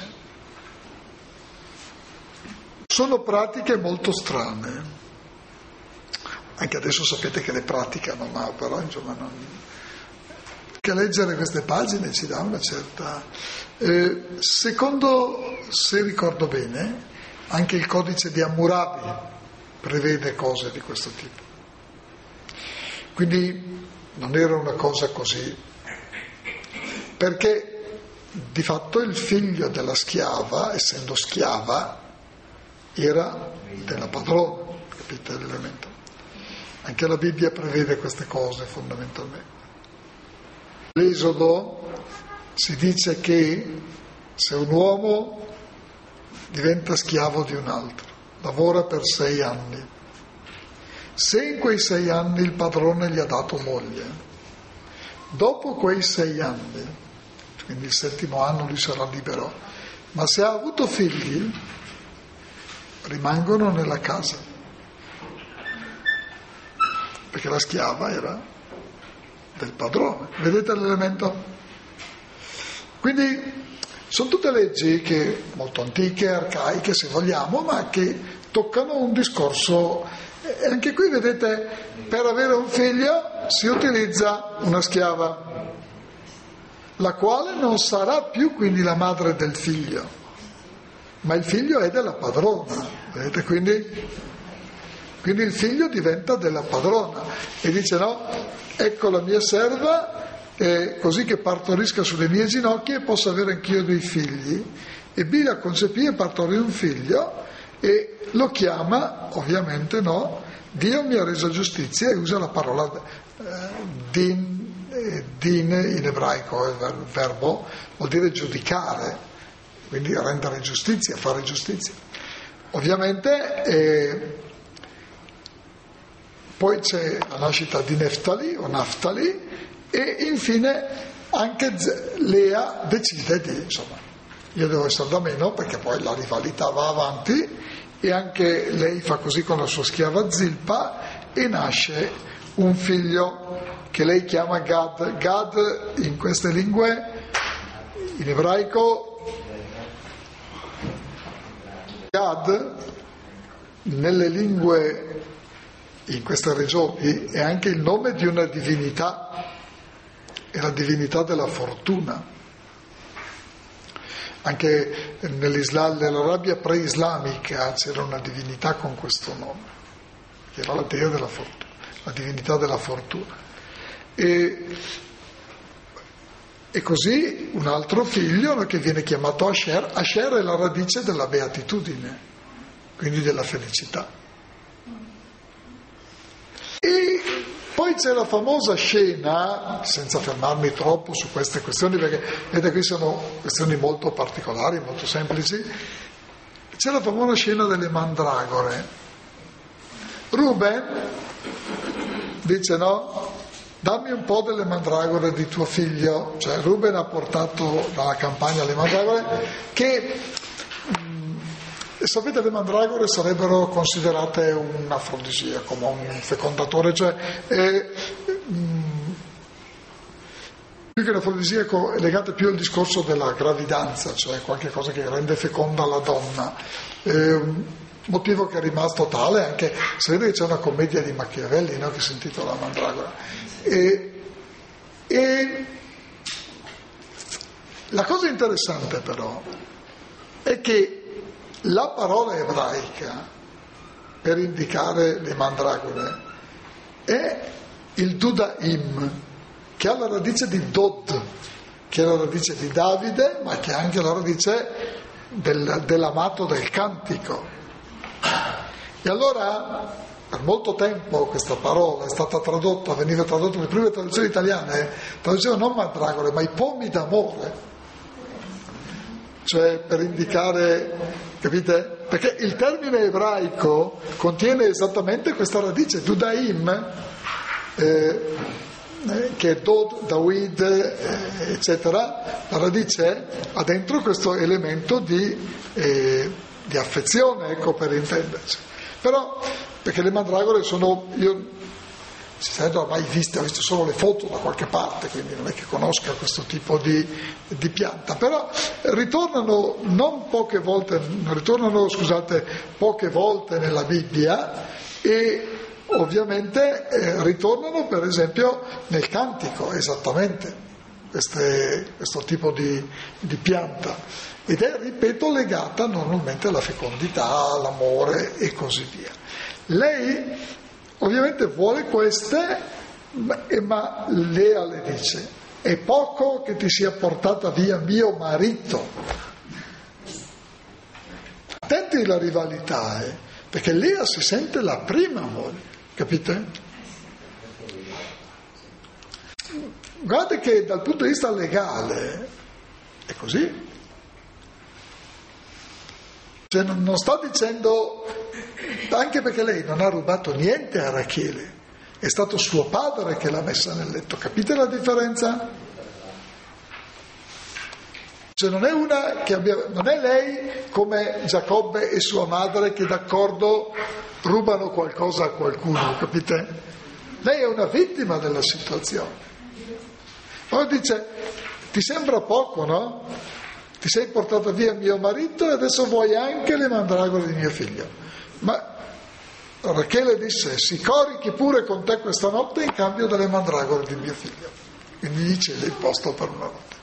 Speaker 1: Sono pratiche molto strane. Anche adesso sapete che le praticano, ma però insomma non... che leggere queste pagine ci dà una certa... Eh, secondo, se ricordo bene, anche il codice di Hammurabi prevede cose di questo tipo. Quindi non era una cosa così, perché di fatto il figlio della schiava, essendo schiava, era della padrona, capite l'elemento? Anche la Bibbia prevede queste cose fondamentalmente. L'Esodo si dice che se un uomo diventa schiavo di un altro, lavora per sei anni, se in quei sei anni il padrone gli ha dato moglie, dopo quei sei anni, quindi il settimo anno lui sarà libero, ma se ha avuto figli rimangono nella casa, perché la schiava era del padrone. Vedete l'elemento? Quindi sono tutte leggi che molto antiche, arcaiche se vogliamo, ma che toccano un discorso. E anche qui vedete, per avere un figlio si utilizza una schiava, la quale non sarà più quindi la madre del figlio, ma il figlio è della padrona. Vedete, quindi, quindi il figlio diventa della padrona e dice: no, ecco la mia serva, eh, così che partorisca sulle mie ginocchia e possa avere anch'io dei figli. E Bila concepì e partorì un figlio e lo chiama, ovviamente no, Dio mi ha reso giustizia, e usa la parola eh, din, eh, din in ebraico, il verbo vuol dire giudicare, quindi rendere giustizia, fare giustizia. Ovviamente eh, poi c'è la nascita di Neftali o Naftali, e infine anche Lea decide di, insomma, io devo essere da meno, perché poi la rivalità va avanti, e anche lei fa così con la sua schiava Zilpa, e nasce un figlio che lei chiama Gad. Gad in queste lingue, in ebraico, Gad nelle lingue in queste regioni è anche il nome di una divinità, è la divinità della fortuna. Anche nell'Islam, nell'Arabia pre-islamica c'era una divinità con questo nome, che era la dea della fortuna, la divinità della fortuna. E, e così un altro figlio che viene chiamato Asher. Asher è la radice della beatitudine, quindi della felicità. poi c'è la famosa scena, senza fermarmi troppo su queste questioni, perché vedete qui sono questioni molto particolari, molto semplici, c'è la famosa scena delle mandragore. Ruben dice no, dammi un po' delle mandragore di tuo figlio, cioè Ruben ha portato dalla campagna le mandragore che, mh, sapete, le mandragore sarebbero considerate un afrodisiaco, come un fecondatore, cioè eh, mh, più che l'afrodisiaco è legato più al discorso della gravidanza, cioè qualche cosa che rende feconda la donna. Eh, motivo che è rimasto tale anche, se vede che c'è una commedia di Machiavelli, no, che si intitola Mandragora, e, e la cosa interessante però è che la parola ebraica per indicare le mandragore è il dudaim, che ha la radice di Dod, che è la radice di Davide, ma che è anche la radice del, dell'amato del cantico. E allora per molto tempo questa parola è stata tradotta, veniva tradotta nelle prime traduzioni italiane, traducevano non mandragore ma i pomi d'amore, cioè per indicare, capite? Perché il termine ebraico contiene esattamente questa radice, dudaim, eh, che è Dod, David, eh, eccetera. La radice ha dentro questo elemento di, eh, di affezione, ecco, per intenderci. Però, perché le mandragore sono, io se non ho mai viste, ho visto solo le foto da qualche parte, quindi non è che conosca questo tipo di, di pianta, però ritornano non poche volte, ritornano, scusate, poche volte nella Bibbia e ovviamente eh, ritornano per esempio nel cantico, esattamente, queste, questo tipo di, di pianta. Ed è, ripeto, legata normalmente alla fecondità, all'amore e così via. Lei ovviamente vuole queste, ma, ma Lea le dice: è poco che ti sia portata via mio marito. Attenti alla rivalità, eh, perché Lea si sente la prima moglie, capite? Guardate che dal punto di vista legale è così. Cioè non, non sto dicendo, anche perché lei non ha rubato niente a Rachele, è stato suo padre che l'ha messa nel letto, capite la differenza? Cioè non è una che abbia, non è lei come Giacobbe e sua madre che d'accordo rubano qualcosa a qualcuno, capite? Lei è una vittima della situazione. Poi dice: ti sembra poco, no? Ti sei portata via mio marito e adesso vuoi anche le mandragore di mio figlio. Ma Rachele disse: si corichi pure con te questa notte in cambio delle mandragore di mio figlio. Quindi gli cede il posto per una notte.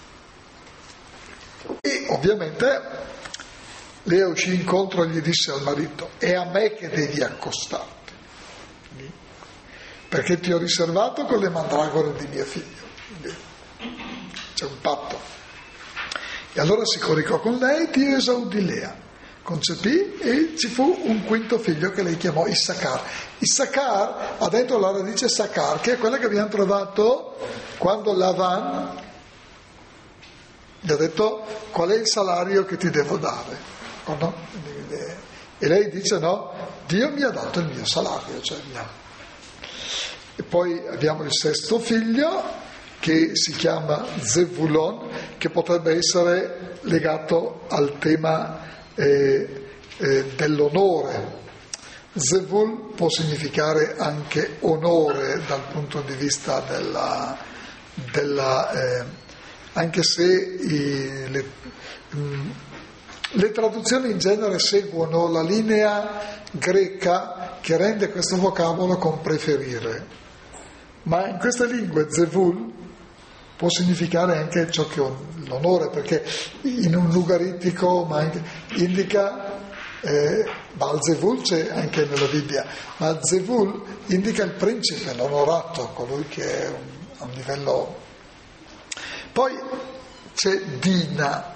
Speaker 1: E ovviamente Lea uscì incontro e gli disse al marito: è a me che devi accostarti, perché ti ho riservato con le mandragore di mio figlio. Quindi c'è un patto. E allora si coricò con lei, Dio esaudì Lea, concepì e ci fu un quinto figlio che lei chiamò Issachar. Issachar ha dentro la radice Sakar, che è quella che abbiamo trovato quando Lavan gli ha detto: qual è il salario che ti devo dare? Oh, no? E lei dice: no, Dio mi ha dato il mio salario, cioè mio. E poi abbiamo il sesto figlio che si chiama Zevulon, che potrebbe essere legato al tema eh, eh, dell'onore. Zevul può significare anche onore dal punto di vista della, della eh, anche se i, le, mh, le traduzioni in genere seguono la linea greca che rende questo vocabolo con preferire, ma in queste lingue Zevul può significare anche ciò che è l'onore, perché in un lugaritico ma anche, indica eh, Balzevul c'è anche nella Bibbia, ma Zevul indica il principe, l'onorato, colui che è un, a un livello. Poi c'è Dina.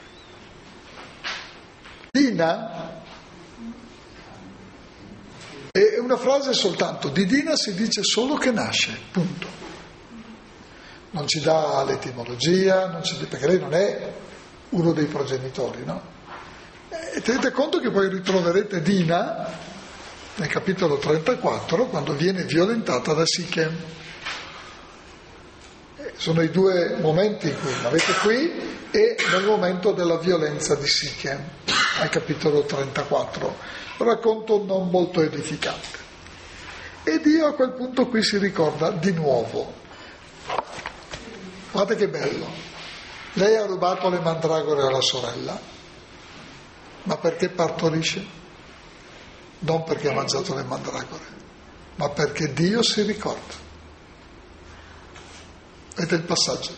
Speaker 1: Dina È una frase soltanto, di Dina si dice solo che nasce, punto. Non ci dà l'etimologia, non ci, perché lei non è uno dei progenitori, no? E tenete conto che poi ritroverete Dina nel capitolo trentaquattro quando viene violentata da Sichem. Sono i due momenti in cui l'avete qui e nel momento della violenza di Sichem, al capitolo trentaquattro. Un racconto non molto edificante. E Dio a quel punto qui si ricorda di nuovo. Guardate che bello. Lei ha rubato le mandragore alla sorella, ma perché partorisce? Non perché ha mangiato le mandragore, ma perché Dio si ricorda. Vedete il passaggio?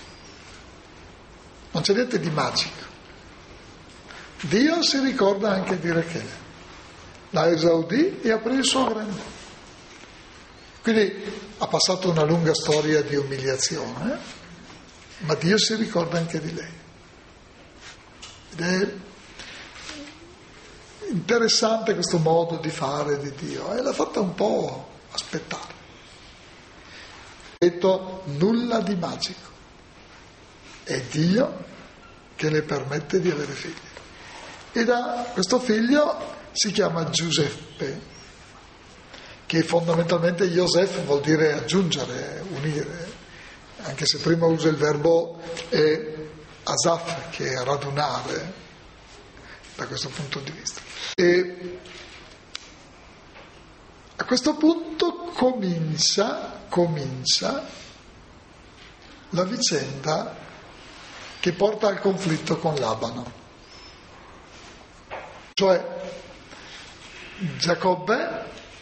Speaker 1: Non c'è niente di magico. Dio si ricorda anche di Rachele. La esaudì e aprì il suo grembo. Quindi ha passato una lunga storia di umiliazione, ma Dio si ricorda anche di lei. Ed è interessante questo modo di fare di Dio, e l'ha fatta un po' aspettare. Detto nulla di magico, è Dio che le permette di avere figli. E da questo figlio si chiama Giuseppe, che fondamentalmente Yosef vuol dire aggiungere, unire, anche se prima usa il verbo eh, asaf, che è radunare, da questo punto di vista. E a questo punto comincia, comincia la vicenda che porta al conflitto con Labano. Cioè Giacobbe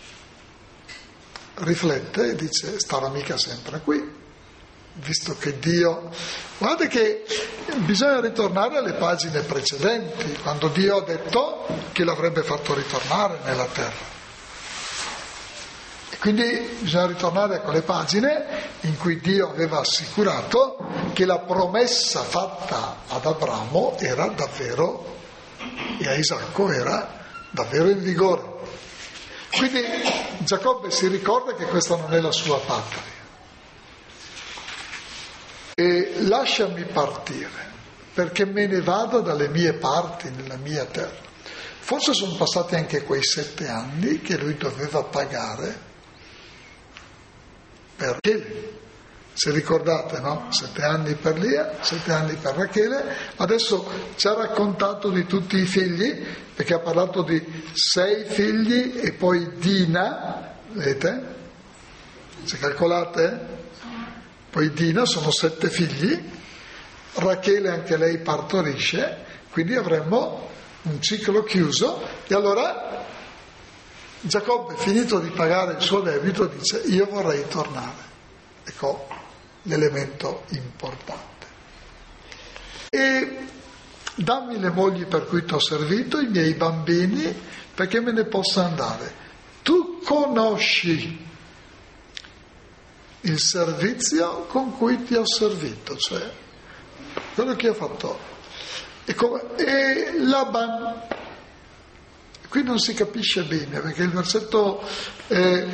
Speaker 1: riflette e dice: starà mica sempre qui, visto che Dio... Guardate che bisogna ritornare alle pagine precedenti, quando Dio ha detto che l'avrebbe fatto ritornare nella terra. E quindi bisogna ritornare a quelle pagine in cui Dio aveva assicurato che la promessa fatta ad Abramo era davvero, e a Isacco era davvero in vigore. Quindi Giacobbe si ricorda che questa non è la sua patria. E lasciami partire, perché me ne vado dalle mie parti, nella mia terra. Forse sono passati anche quei sette anni che lui doveva pagare per Rachele. Se ricordate, no? Sette anni per Lia, sette anni per Rachele. Adesso ci ha raccontato di tutti i figli, perché ha parlato di sei figli e poi Dina, vedete? Se calcolate, poi Dina sono sette figli, Rachele anche lei partorisce, quindi avremmo un ciclo chiuso. E allora Giacobbe, finito di pagare il suo debito, dice: io vorrei tornare. Ecco l'elemento importante. E dammi le mogli per cui ti ho servito, i miei bambini, perché me ne possa andare. Tu conosci il servizio con cui ti ho servito, cioè quello che ho fatto. E, come, e Laban, qui non si capisce bene, perché il versetto eh,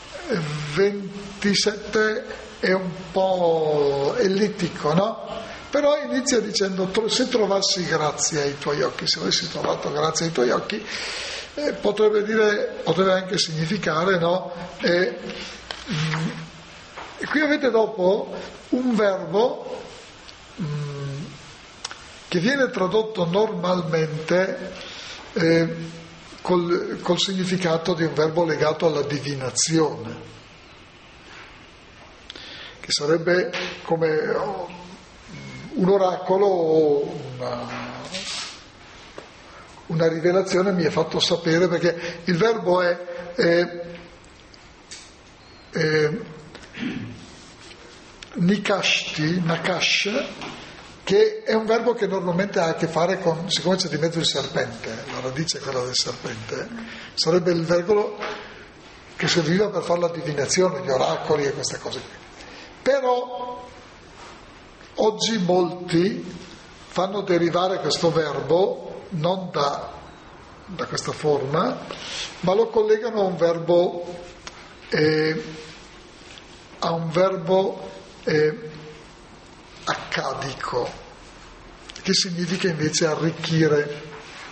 Speaker 1: ventisette è un po' ellittico, no? Però inizia dicendo: se trovassi grazia ai tuoi occhi, se avessi trovato grazia ai tuoi occhi, eh, potrebbe dire, potrebbe anche significare, no? E, mh, e qui avete dopo un verbo mh, che viene tradotto normalmente eh, col, col significato di un verbo legato alla divinazione, che sarebbe come un oracolo o una, una rivelazione mi è fatto sapere, perché il verbo è, è, è nikashti, nakash, che è un verbo che normalmente ha a che fare con, siccome c'è di mezzo il serpente, la radice è quella del serpente, sarebbe il verbo che serviva per fare la divinazione, gli oracoli e queste cose qui. Però oggi molti fanno derivare questo verbo non da da questa forma, ma lo collegano a un verbo, eh, a un verbo eh, accadico, che significa invece arricchire.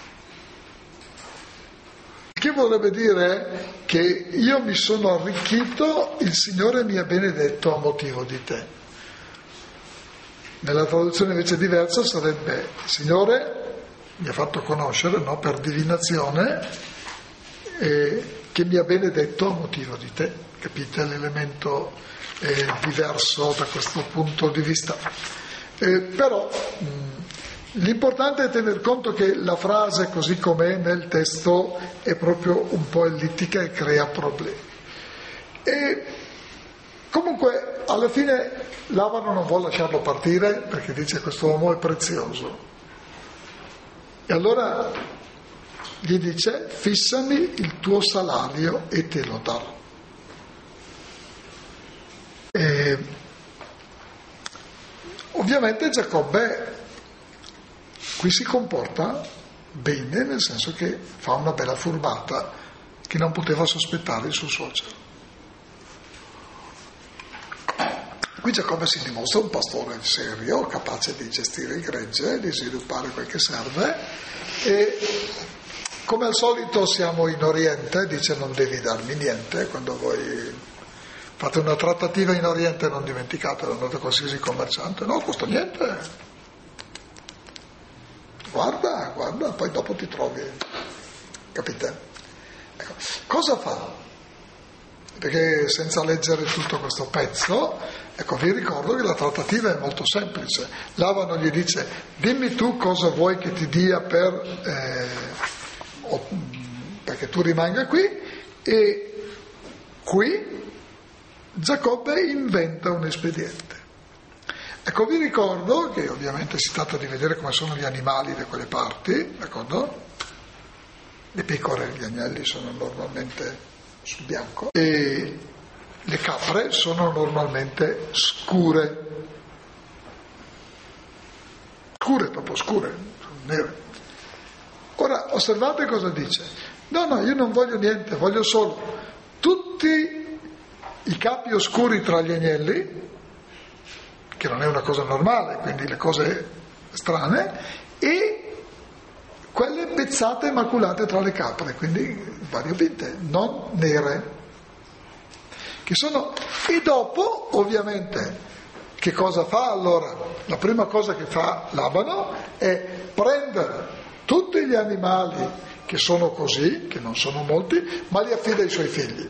Speaker 1: Che vorrebbe dire che io mi sono arricchito, il Signore mi ha benedetto a motivo di te. Nella traduzione invece diversa sarebbe: il Signore mi ha fatto conoscere, no, per divinazione, eh, che mi ha benedetto a motivo di te. Capite l'elemento eh, diverso da questo punto di vista. Eh, però mh, l'importante è tener conto che la frase, così com'è nel testo, è proprio un po' ellittica e crea problemi. E comunque alla fine Labano non vuole lasciarlo partire, perché dice: questo uomo è prezioso. E allora gli dice: fissami il tuo salario e te lo darò. E ovviamente Giacobbe qui si comporta bene, nel senso che fa una bella furbata che non poteva sospettare il suo suocero. Qui Giacobbe si dimostra un pastore serio, capace di gestire il gregge, di sviluppare quel che serve, e come al solito siamo in Oriente, dice: non devi darmi niente. Quando voi fate una trattativa in Oriente non dimenticatelo, andate a qualsiasi commerciante: no, costa niente, guarda, guarda, poi dopo ti trovi, capite? Ecco. Cosa fa? Perché senza leggere tutto questo pezzo, ecco, vi ricordo che la trattativa è molto semplice. Labano gli dice: dimmi tu cosa vuoi che ti dia per eh, o, perché tu rimanga qui. E qui Giacobbe inventa un espediente. Ecco, vi ricordo che ovviamente si tratta di vedere come sono gli animali da quelle parti, d'accordo? Le pecore e gli agnelli sono normalmente sul bianco e le capre sono normalmente scure, scure, proprio scure, nere. Ora osservate cosa dice: no, no, io non voglio niente, voglio solo tutti i capi oscuri tra gli agnelli, che non è una cosa normale, quindi le cose strane, e quelle pezzate e maculate tra le capre, quindi variopinte, non nere, che sono. E dopo, ovviamente, che cosa fa allora? La prima cosa che fa Labano è prendere tutti gli animali che sono così, che non sono molti, ma li affida ai suoi figli,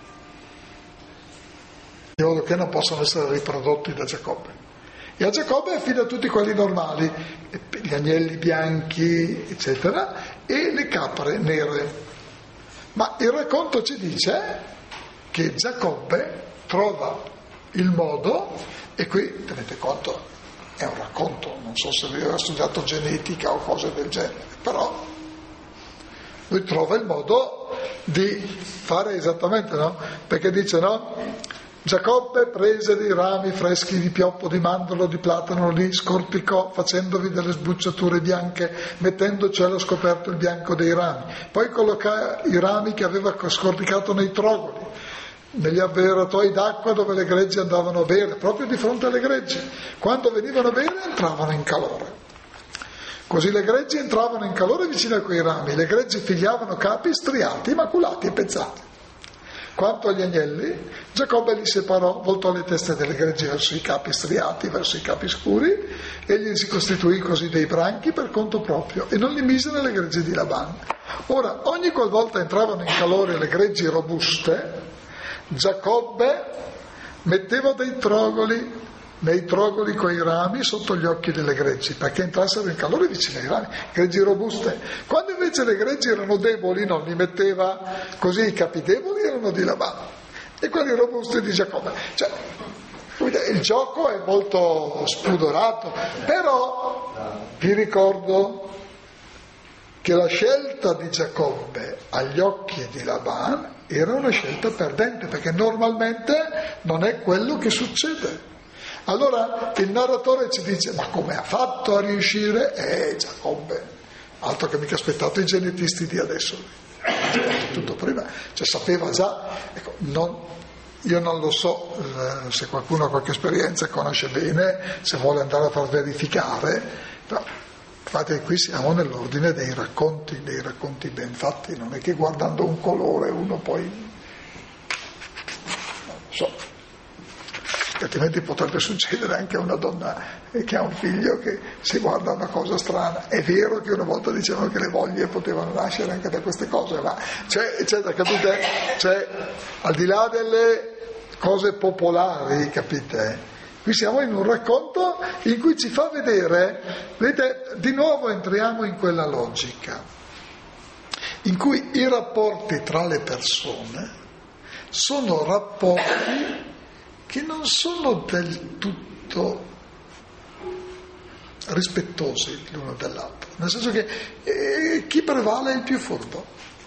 Speaker 1: in modo che non possano essere riprodotti da Giacobbe. E a Giacobbe affida tutti quelli normali, gli agnelli bianchi, eccetera, e le capre nere. Ma il racconto ci dice che Giacobbe trova il modo, e qui tenete conto, è un racconto, non so se lui aveva studiato genetica o cose del genere, però lui trova il modo di fare esattamente, no? Perché dice, no? Giacobbe prese dei rami freschi di pioppo, di mandorlo, di platano, li scorpicò facendovi delle sbucciature bianche, mettendoci allo scoperto il bianco dei rami. Poi collocò i rami che aveva scorpicato nei trogoli, negli abbeveratoi d'acqua dove le greggi andavano a bere, proprio di fronte alle greggi. Quando venivano a bere entravano in calore. Così le greggi entravano in calore vicino a quei rami, le greggi figliavano capi striati, maculati e pezzati. Quanto agli agnelli, Giacobbe li separò, voltò le teste delle greggi verso i capi striati, verso i capi scuri, e gli si costituì così dei branchi per conto proprio, e non li mise nelle greggi di Laban. Ora, ogni qualvolta entravano in calore le greggi robuste, Giacobbe metteva dei trogoli, nei trogoli coi rami sotto gli occhi delle greggi, perché entrassero in calore vicino ai rami, greggi robuste. Quando invece le greggi erano deboli, non li metteva così, i capi deboli erano di Laban e quelli robusti di Giacobbe. Cioè, il gioco è molto spudorato, però vi ricordo che la scelta di Giacobbe agli occhi di Laban era una scelta perdente, perché normalmente non è quello che succede. Allora il narratore ci dice: ma come ha fatto a riuscire? Eh, Giacobbe altro che mica aspettato i genetisti di adesso, tutto prima, cioè sapeva già, ecco, non, io non lo so eh, se qualcuno ha qualche esperienza e conosce bene, se vuole andare a far verificare, però infatti qui siamo nell'ordine dei racconti, dei racconti ben fatti, non è che guardando un colore uno poi, non so, altrimenti potrebbe succedere anche a una donna che ha un figlio che si guarda una cosa strana. È vero che una volta dicevano che le voglie potevano nascere anche da queste cose, ma cioè, cioè, capite? Cioè, al di là delle cose popolari, capite? Qui siamo in un racconto in cui ci fa vedere, vedete, di nuovo entriamo in quella logica, in cui i rapporti tra le persone sono rapporti che non sono del tutto rispettosi l'uno dell'altro, nel senso che eh, chi prevale è il più furbo.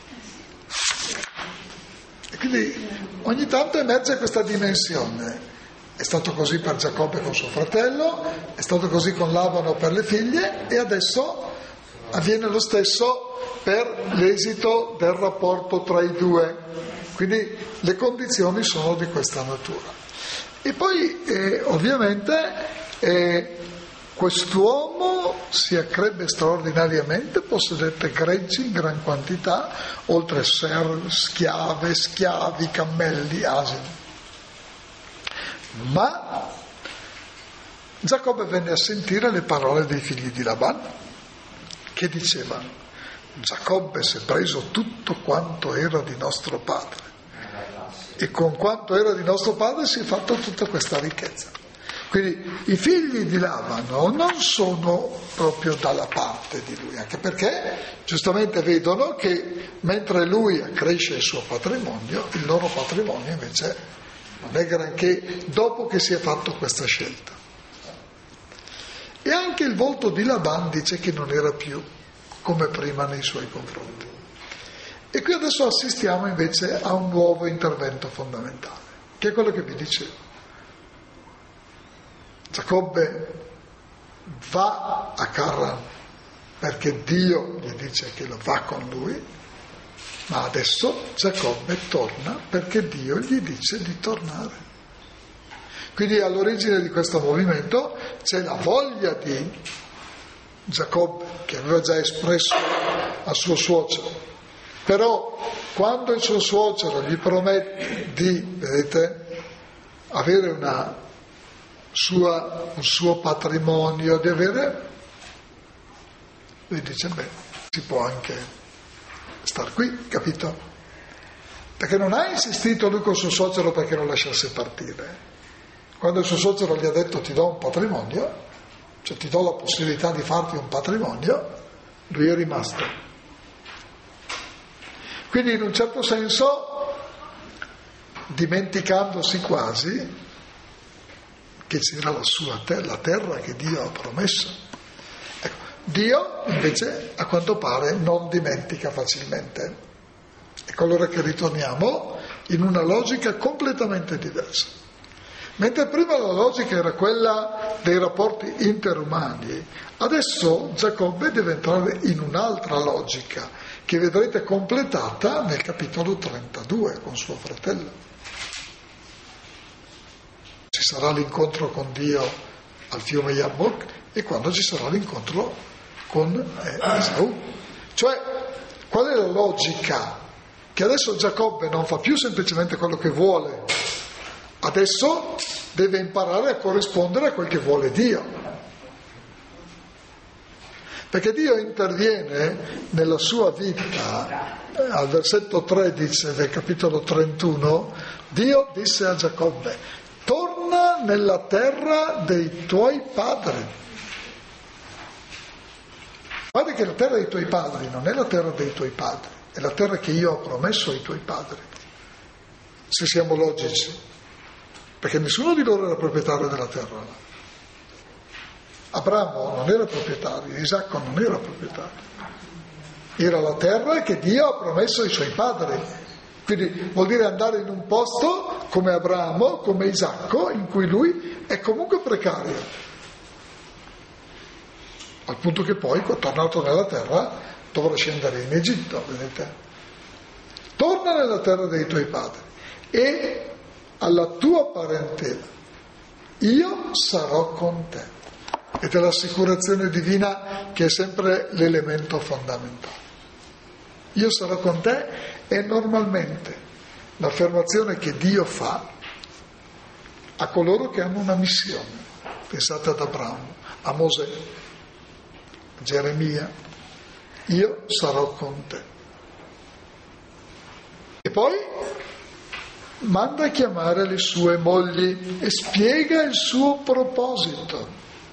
Speaker 1: E quindi ogni tanto emerge questa dimensione. È stato così per Giacobbe con suo fratello, è stato così con Labano per le figlie e adesso avviene lo stesso per l'esito del rapporto tra i due. Quindi le condizioni sono di questa natura. E poi eh, ovviamente eh, quest'uomo si accrebbe straordinariamente, possedette greggi in gran quantità, oltre a serve, schiave, schiavi, cammelli, asini. Ma Giacobbe venne a sentire le parole dei figli di Laban che dicevano: Giacobbe si è preso tutto quanto era di nostro padre e con quanto era di nostro padre si è fatto tutta questa ricchezza. Quindi i figli di Labano non sono proprio dalla parte di lui, anche perché giustamente vedono che mentre lui accresce il suo patrimonio, il loro patrimonio invece non è granché dopo che si è fatto questa scelta. E anche il volto di Laban dice che non era più come prima nei suoi confronti. E qui adesso assistiamo invece a un nuovo intervento fondamentale, che è quello che vi dicevo. Giacobbe va a Carran perché Dio gli dice che lo va con lui, ma adesso Giacobbe torna perché Dio gli dice di tornare. Quindi all'origine di questo movimento c'è la voglia di Giacobbe, che aveva già espresso a suo suocero, però quando il suo suocero gli promette di, vedete, avere una sua, un suo patrimonio, di avere, lui dice, beh, si può anche star qui, capito? Perché non ha insistito lui col suo suocero perché lo lasciasse partire. Quando il suo suocero gli ha detto ti do un patrimonio, cioè ti do la possibilità di farti un patrimonio, lui è rimasto. Quindi in un certo senso, dimenticandosi quasi che c'era la sua terra, la terra che Dio ha promesso. Ecco, Dio invece a quanto pare non dimentica facilmente. Ecco allora che ritorniamo in una logica completamente diversa. Mentre prima la logica era quella dei rapporti interumani, adesso Giacobbe deve entrare in un'altra logica che vedrete completata nel capitolo trentadue con suo fratello. Ci sarà l'incontro con Dio al fiume Yabbok e quando ci sarà l'incontro con eh, Esaù. Cioè, qual è la logica? Che adesso Giacobbe non fa più semplicemente quello che vuole, adesso deve imparare a corrispondere a quel che vuole Dio. Perché Dio interviene nella sua vita, al versetto tredici del capitolo trentuno, Dio disse a Giacobbe: torna nella terra dei tuoi padri. Guarda che la terra dei tuoi padri non è la terra dei tuoi padri, è la terra che io ho promesso ai tuoi padri, se siamo logici, perché nessuno di loro era proprietario della terra. Abramo non era proprietario, Isacco non era proprietario, era la terra che Dio ha promesso ai suoi padri. Quindi vuol dire andare in un posto come Abramo, come Isacco, in cui lui è comunque precario. al punto che poi, tornato nella terra, dovrà scendere in Egitto, vedete? Torna nella terra dei tuoi padri e alla tua parentela io sarò con te. Ed è l'assicurazione divina che è sempre l'elemento fondamentale. Io sarò con te è normalmente l'affermazione che Dio fa a coloro che hanno una missione. Pensate ad Abramo, a Mosè, a Geremia. Io sarò con te. E poi manda a chiamare le sue mogli e spiega il suo proposito.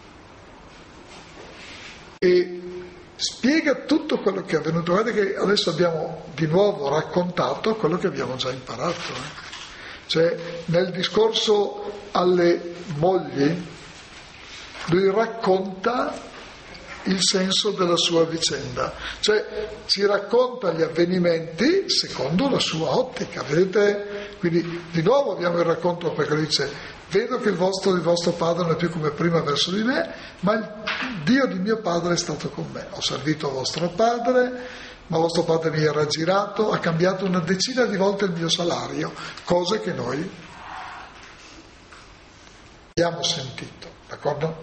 Speaker 1: E spiega tutto quello che è avvenuto. Guardate che adesso abbiamo di nuovo raccontato quello che abbiamo già imparato. Eh? Cioè, nel discorso alle mogli, lui racconta il senso della sua vicenda, cioè ci racconta gli avvenimenti secondo la sua ottica, vedete? Quindi di nuovo abbiamo il racconto, perché lui dice: vedo che il vostro, il vostro padre non è più come prima verso di me, ma il Dio di mio padre è stato con me, ho servito vostro padre, ma vostro padre mi ha raggirato, ha cambiato una decina di volte il mio salario, cose che noi abbiamo sentito, d'accordo?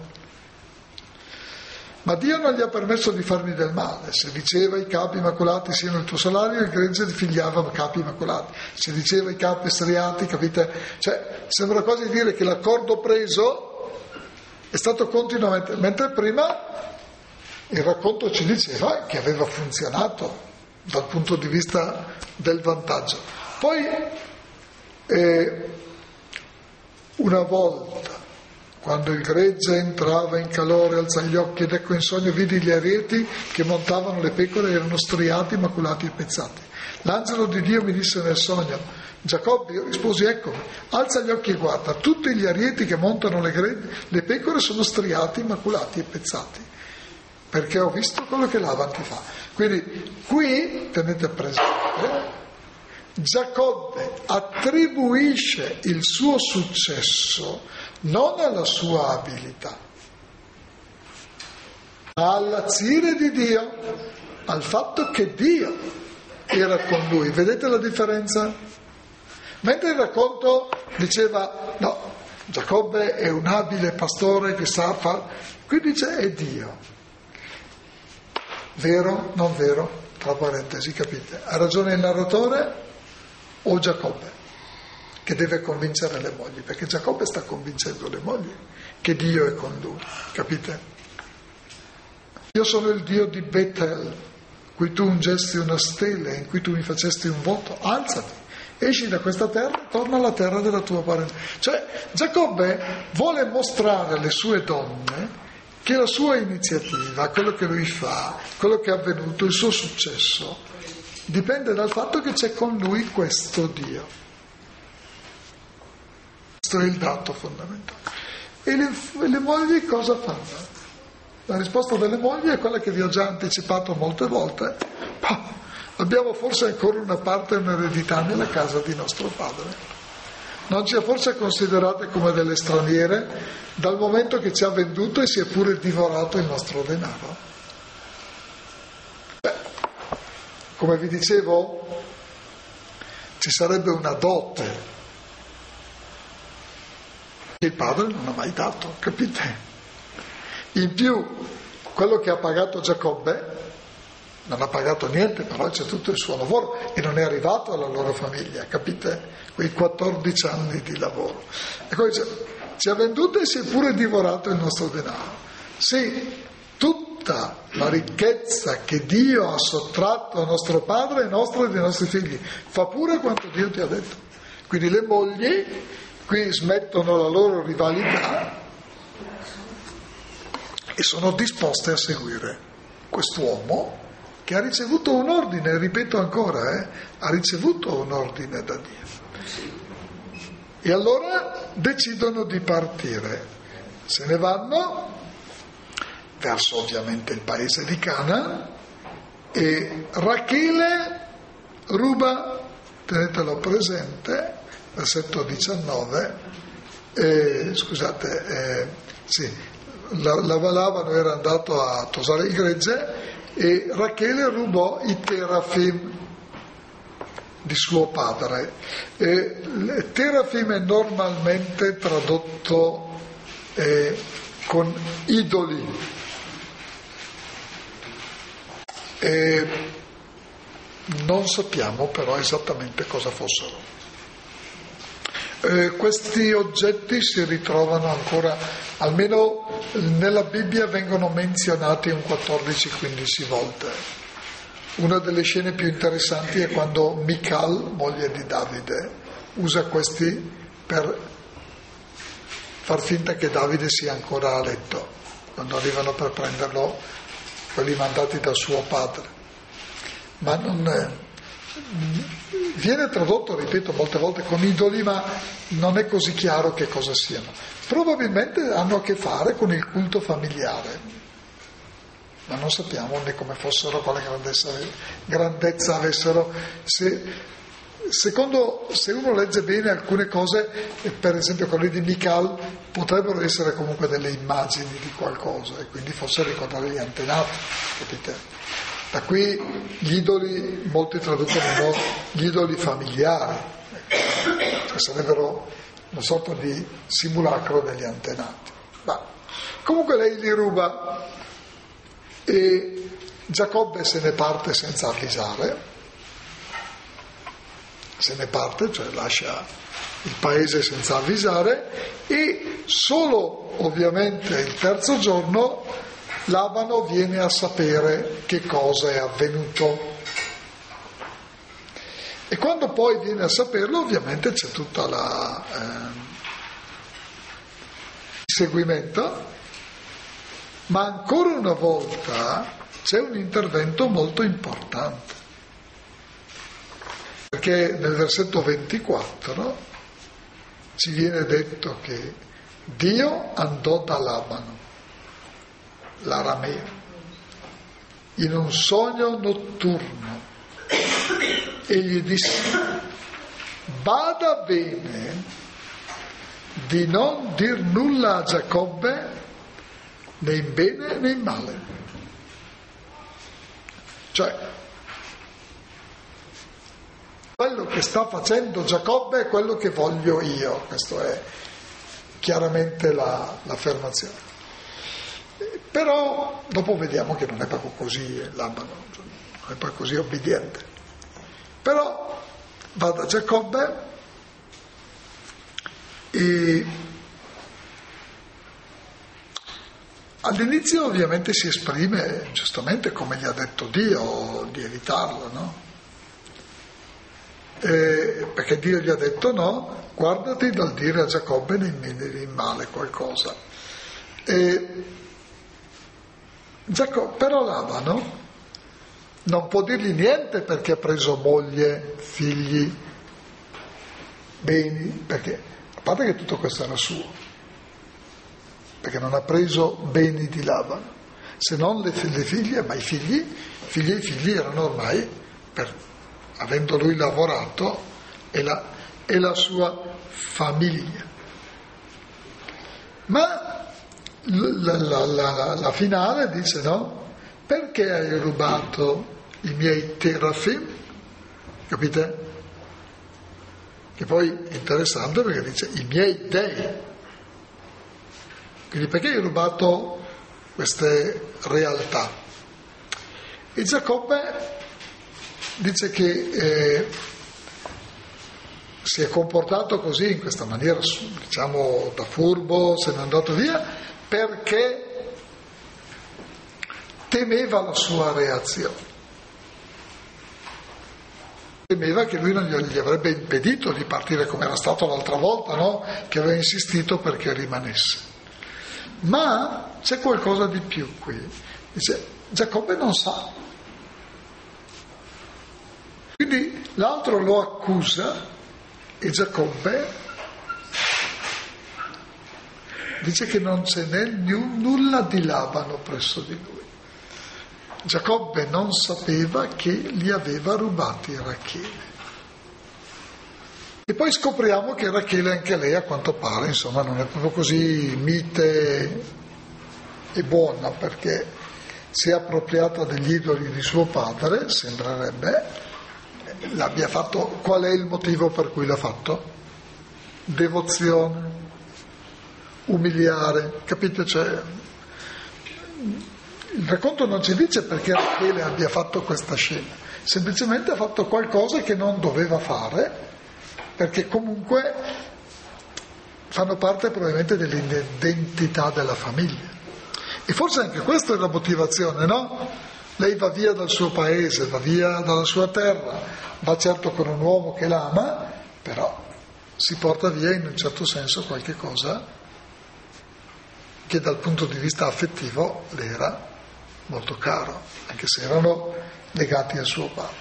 Speaker 1: Ma Dio non gli ha permesso di farmi del male. Se diceva i capi immacolati siano il tuo salario, il gregge figliava capi immacolati. Se diceva i capi striati, capite? Cioè, sembra quasi dire che l'accordo preso è stato continuamente, mentre prima il racconto ci diceva che aveva funzionato dal punto di vista del vantaggio. Poi, eh, una volta, quando il gregge entrava in calore, alza gli occhi ed ecco in sogno vidi gli arieti che montavano le pecore, erano striati, maculati e pezzati. L'angelo di Dio mi disse nel sogno: Giacobbe, io risposi: eccomi, alza gli occhi e guarda, tutti gli arieti che montano le, gre- le pecore sono striati, maculati e pezzati, perché ho visto quello che l'avanti fa. Quindi qui tenete presente, Giacobbe attribuisce il suo successo non alla sua abilità, ma all'azione di Dio, al fatto che Dio era con lui. Vedete la differenza? Mentre il racconto diceva: no, Giacobbe è un abile pastore che sa fare, qui dice è Dio. Vero? Non vero? Tra parentesi, capite? Ha ragione il narratore o Giacobbe, che deve convincere le mogli, perché Giacobbe sta convincendo le mogli che Dio è con lui, capite? Io sono il Dio di Betel, cui tu ungesti una stella, in cui tu mi facesti un voto, alzati, esci da questa terra e torna alla terra della tua parentela. Cioè Giacobbe vuole mostrare alle sue donne che la sua iniziativa, quello che lui fa, quello che è avvenuto, il suo successo, dipende dal fatto che c'è con lui questo Dio. Questo è il dato fondamentale. E le, le mogli cosa fanno? La risposta delle mogli è quella che vi ho già anticipato molte volte: ma abbiamo forse ancora una parte, un'eredità nella casa di nostro padre. Non ci ha forse considerate come delle straniere dal momento che ci ha venduto e si è pure divorato il nostro denaro? Beh, come vi dicevo, ci sarebbe una dote che il padre non ha mai dato, capite? In più, quello che ha pagato Giacobbe non ha pagato niente, però c'è tutto il suo lavoro e non è arrivato alla loro famiglia, capite? Quei quattordici anni di lavoro. Ecco, dice, ci ha venduto e si è pure divorato il nostro denaro. Sì, tutta la ricchezza che Dio ha sottratto a nostro padre è nostra e dei nostri figli. Fa pure quanto Dio ti ha detto. Quindi le mogli qui smettono la loro rivalità e sono disposte a seguire quest'uomo che ha ricevuto un ordine, ripeto ancora, eh, ha ricevuto un ordine da Dio. E allora decidono di partire. Se ne vanno verso ovviamente il paese di Canaan e Rachele ruba, tenetelo presente, versetto diciannove, eh, scusate, eh, sì, Labano era andato a tosare il gregge e Rachele rubò i terafim di suo padre. E terafim è normalmente tradotto eh, con idoli. E non sappiamo però esattamente cosa fossero. Eh, questi oggetti si ritrovano ancora, almeno nella Bibbia vengono menzionati un quattordici quindici volte. Una delle scene più interessanti è quando Michal, moglie di Davide, usa questi per far finta che Davide sia ancora a letto, quando arrivano per prenderlo quelli mandati da suo padre. Ma non è, viene tradotto, ripeto, molte volte con idoli, ma non è così chiaro che cosa siano. Probabilmente hanno a che fare con il culto familiare, ma non sappiamo né come fossero, quale grandezza, grandezza avessero. Se, secondo, se uno legge bene alcune cose, per esempio quelli di Michal, potrebbero essere comunque delle immagini di qualcosa e quindi forse ricordare gli antenati, capite? Da qui gli idoli, molti traducono no, gli idoli familiari, che sarebbero una sorta di simulacro degli antenati. Ma comunque lei li ruba e Giacobbe se ne parte senza avvisare, se ne parte, cioè lascia il paese senza avvisare, e solo ovviamente il terzo giorno Labano viene a sapere che cosa è avvenuto. E quando poi viene a saperlo, ovviamente c'è tutta la eh, il seguimento, ma ancora una volta c'è un intervento molto importante, perché nel versetto ventiquattro ci viene detto che Dio andò da Labano, l'arameo, in un sogno notturno e gli disse: bada bene di non dir nulla a Giacobbe né in bene né in male. Cioè, quello che sta facendo Giacobbe è quello che voglio io, questa è chiaramente la, l'affermazione. Però dopo vediamo che non è proprio così Labano, non è proprio così obbediente. Però va da Giacobbe e all'inizio ovviamente si esprime giustamente come gli ha detto Dio di evitarlo, no? Eh, perché Dio gli ha detto no, guardati dal dire a Giacobbe né in bene né in male qualcosa. E Giacobbe, però Labano non può dirgli niente perché ha preso moglie, figli, beni, perché a parte che tutto questo era suo, perché non ha preso beni di Labano, se non le, le figlie, ma i figli, figli e i figli erano ormai, per, avendo lui lavorato, e la, e la sua famiglia. Ma La, la, la, la finale dice no, perché hai rubato i miei terafim, capite? Che poi è interessante perché dice i miei dei, quindi perché hai rubato queste realtà? E Giacobbe dice che eh, si è comportato così, in questa maniera, diciamo da furbo, se n'è andato via perché temeva la sua reazione, temeva che lui non gli avrebbe impedito di partire come era stato l'altra volta, no? Che aveva insistito perché rimanesse. Ma c'è qualcosa di più qui, dice Giacobbe non sa, quindi l'altro lo accusa e Giacobbe dice che non ce n'è nulla di Labano presso di lui. Giacobbe non sapeva che li aveva rubati Rachele. E poi scopriamo che Rachele anche lei, a quanto pare, insomma, non è proprio così mite è buona perché si è appropriata degli idoli di suo padre, sembrerebbe, l'abbia fatto. Qual è il motivo per cui l'ha fatto? Devozione, umiliare, capite? Cioè, il racconto non ci dice perché Rachele abbia fatto questa scena, semplicemente ha fatto qualcosa che non doveva fare, perché comunque fanno parte probabilmente dell'identità della famiglia. E forse anche questa è la motivazione, no? Lei va via dal suo paese, va via dalla sua terra, va certo con un uomo che l'ama, però si porta via in un certo senso qualche cosa che dal punto di vista affettivo le era molto caro, anche se erano legati al suo padre.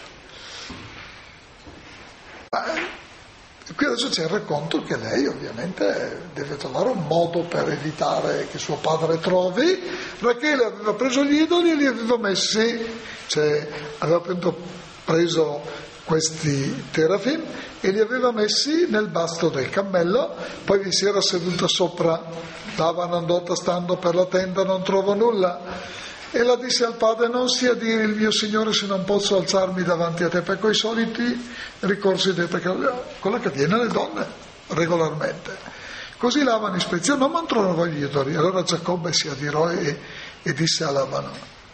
Speaker 1: Ma qui adesso c'è il racconto che lei ovviamente deve trovare un modo per evitare che suo padre trovi. Rachele aveva preso gli idoli e li aveva messi, cioè aveva preso questi terafim e li aveva messi nel basto del cammello, poi vi si era seduta sopra. Lavan andò tastando per la tenda, non trovò nulla. E la disse al padre: non sia a dire il mio signore se non posso alzarmi davanti a te, per quei soliti ricorsi dei peccati, quello che avviene alle donne regolarmente. Così Lavan ispezionò, ma non trovò gli idoli. Allora Giacobbe si adirò e, e disse a Lavan: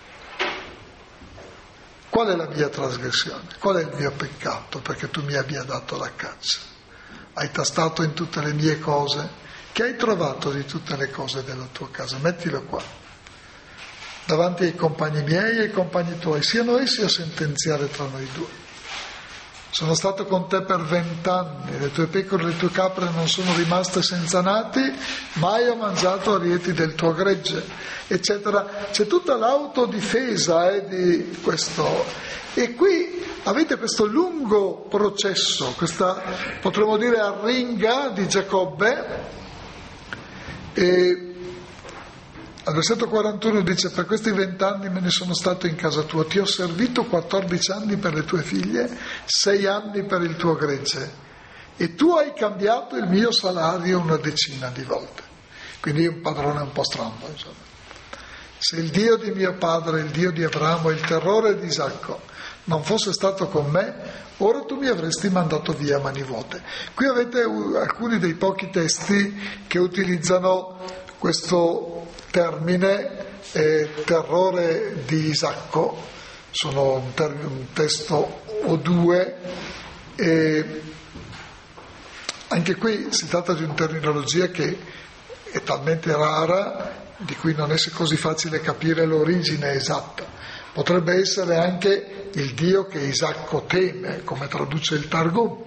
Speaker 1: qual è la mia trasgressione? Qual è il mio peccato perché tu mi abbia dato la caccia? Hai tastato in tutte le mie cose? Che hai trovato di tutte le cose della tua casa? Mettilo qua davanti ai compagni miei e ai compagni tuoi, siano essi a sentenziare tra noi due. Sono stato con te per vent'anni, le tue pecore e le tue capre non sono rimaste senza nati, mai ho mangiato arieti del tuo gregge, eccetera. C'è tutta l'autodifesa eh, di questo. E qui avete questo lungo processo, questa, potremmo dire, arringa di Giacobbe. E al versetto quarantuno dice: per questi vent'anni me ne sono stato in casa tua, ti ho servito quattordici anni per le tue figlie, sei anni per il tuo gregge, e tu hai cambiato il mio salario una decina di volte. Quindi un padrone un po' strambo, insomma. Se il Dio di mio padre, il Dio di Abramo, il terrore di Isacco non fosse stato con me, ora tu mi avresti mandato via a mani vuote. Qui avete alcuni dei pochi testi che utilizzano questo termine eh, terrore di Isacco, sono un, termine, un testo o due, e anche qui si tratta di una terminologia che è talmente rara, di cui non è così facile capire l'origine esatta. Potrebbe essere anche il Dio che Isacco teme, come traduce il Targum.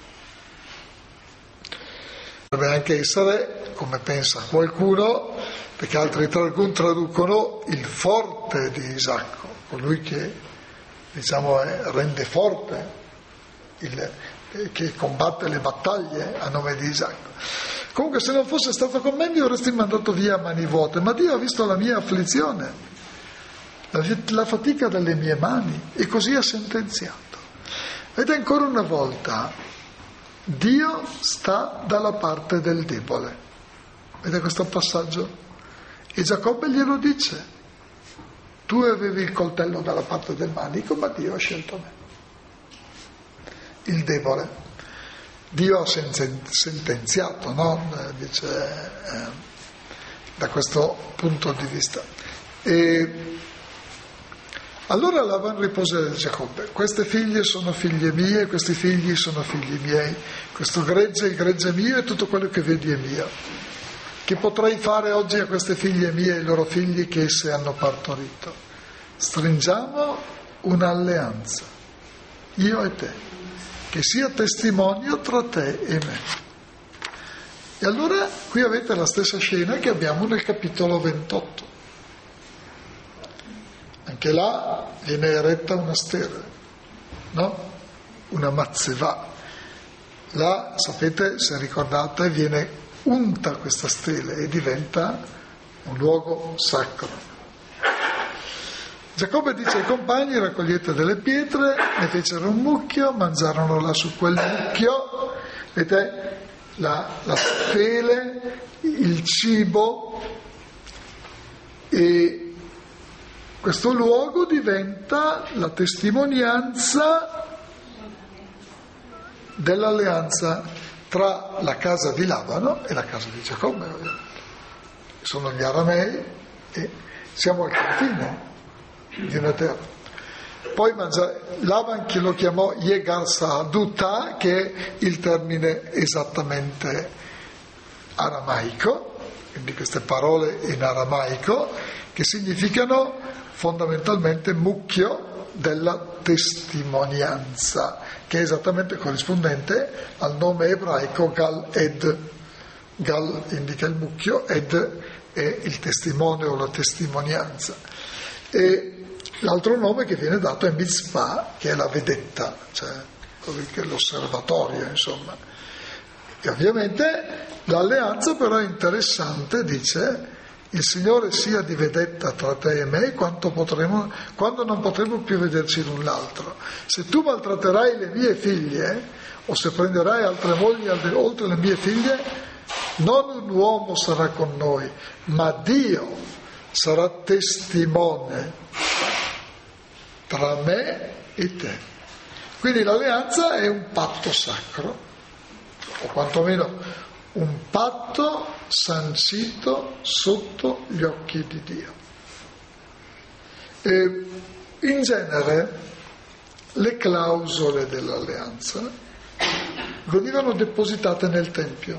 Speaker 1: Potrebbe anche essere, come pensa qualcuno, perché altri Targum traducono il forte di Isacco, colui che, diciamo, rende forte, il, che combatte le battaglie a nome di Isacco. Comunque, se non fosse stato con me mi avresti mandato via a mani vuote, ma Dio ha visto la mia afflizione, la, la fatica delle mie mani, e così ha sentenziato. Vedete, ancora una volta Dio sta dalla parte del debole. Vedete questo passaggio? E Giacobbe glielo dice: tu avevi il coltello dalla parte del manico, ma Dio ha scelto me, il debole. Dio ha sentenziato, no? Dice, eh, da questo punto di vista. E allora Lavan rispose a Giacobbe: queste figlie sono figlie mie, questi figli sono figli miei, questo gregge è il gregge mio, e tutto quello che vedi è mio. Che potrei fare oggi a queste figlie mie e ai loro figli che esse hanno partorito? Stringiamo un'alleanza, io e te, che sia testimonio tra te e me. E allora qui avete la stessa scena che abbiamo nel capitolo ventotto. Anche là viene eretta una stele, no? Una mazzevà. Là, sapete, se ricordate, viene unta questa stele e diventa un luogo sacro. Giacobbe dice ai compagni: raccogliete delle pietre, ne fecero un mucchio, mangiarono là su quel mucchio, vedete, la, la stele, il cibo, e questo luogo diventa la testimonianza dell'alleanza tra la casa di Labano e la casa di Giacobbe, ovviamente. Sono gli aramei e siamo al confine di una terra. Poi mangia, Laban che lo chiamò Yegar Saaduta, che è il termine esattamente aramaico, quindi queste parole in aramaico che significano fondamentalmente mucchio della testimonianza, che è esattamente corrispondente al nome ebraico Gal Ed. Gal indica il mucchio, Ed è il testimone o la testimonianza. E l'altro nome che viene dato è Mitzvah, che è la vedetta, cioè l'osservatorio, insomma. E ovviamente l'alleanza però è interessante, dice: il Signore sia di vedetta tra te e me quanto potremo, quando non potremo più vederci l'un l'altro. Se tu maltratterai le mie figlie, o se prenderai altre mogli oltre le mie figlie, non un uomo sarà con noi, ma Dio sarà testimone tra me e te. Quindi l'alleanza è un patto sacro, o quantomeno un patto sancito sotto gli occhi di Dio. E in genere le clausole dell'alleanza venivano depositate nel Tempio,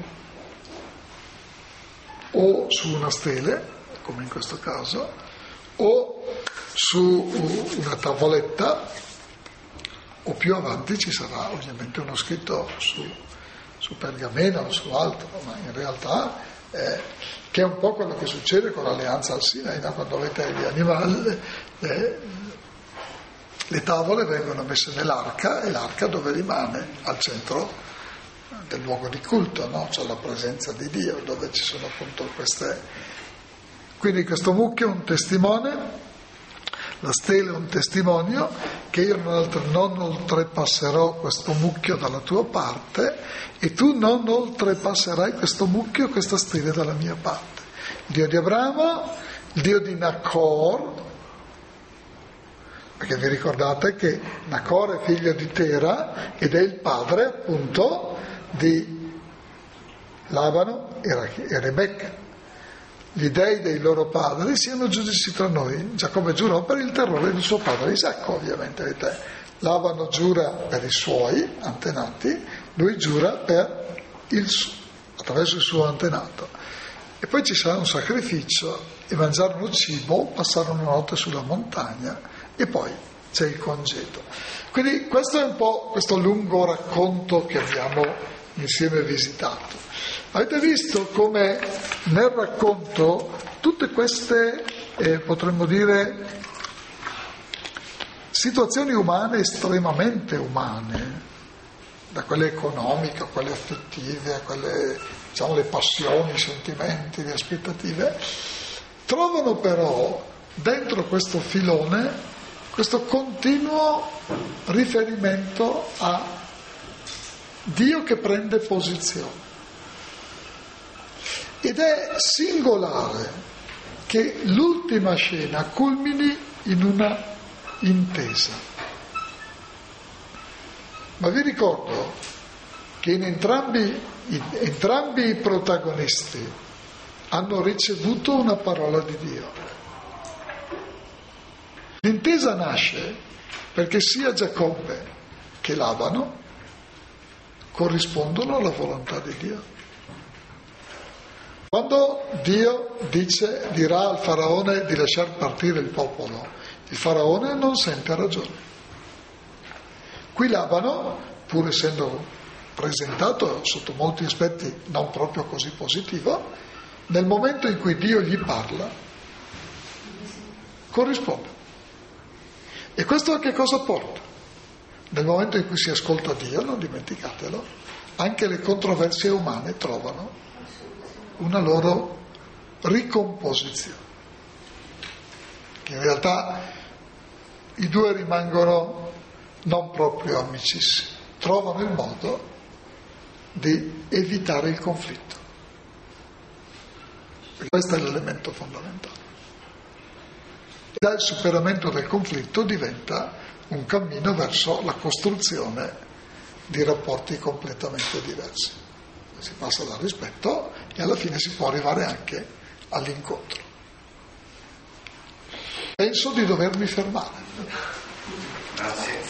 Speaker 1: o su una stele, come in questo caso, o su una tavoletta, o più avanti ci sarà ovviamente uno scritto su, su pergamena o su altro, ma in realtà eh, che è un po' quello che succede con l'alleanza al Sinai, no? Quando avete gli animali, eh, le tavole vengono messe nell'arca, e l'arca dove rimane? Al centro del luogo di culto, no? C'è la presenza di Dio, dove ci sono appunto queste. Quindi questo mucchio è un testimone, la stella è un testimonio che io non oltrepasserò questo mucchio dalla tua parte e tu non oltrepasserai questo mucchio, questa stella dalla mia parte. Il Dio di Abramo, il Dio di Nacor, perché vi ricordate che Nacor è figlio di Tera ed è il padre appunto di Labano e Rebecca. Gli dei dei loro padri siano giudici tra noi. Giacobbe giurò per il terrore di suo padre Isacco, ovviamente. Vedete? Labano giura per i suoi antenati, lui giura per il, attraverso il suo antenato. E poi ci sarà un sacrificio, e mangiarono cibo, passarono una notte sulla montagna, e poi c'è il congedo. Quindi questo è un po' questo lungo racconto che abbiamo insieme visitato. Avete visto come nel racconto tutte queste, eh, potremmo dire, situazioni umane estremamente umane, da quelle economiche a quelle affettive, a quelle, diciamo, le passioni, i sentimenti, le aspettative, trovano però dentro questo filone questo continuo riferimento a Dio che prende posizione. Ed è singolare che l'ultima scena culmini in una intesa. Ma vi ricordo che in entrambi, in entrambi i protagonisti hanno ricevuto una parola di Dio. L'intesa nasce perché sia Giacobbe che Labano corrispondono alla volontà di Dio. Quando Dio dice, dirà al faraone di lasciar partire il popolo, il faraone non sente ragione. Qui Labano, pur essendo presentato sotto molti aspetti non proprio così positivo, nel momento in cui Dio gli parla, corrisponde. E questo a che cosa porta? Nel momento in cui si ascolta Dio, non dimenticatelo, anche le controversie umane trovano una loro ricomposizione, che in realtà i due rimangono non proprio amicissimi, trovano il modo di evitare il conflitto. E questo è l'elemento fondamentale. Dal superamento del conflitto diventa un cammino verso la costruzione di rapporti completamente diversi. Si passa dal rispetto e alla fine si può arrivare anche all'incontro. Penso di dovermi fermare.
Speaker 2: Grazie.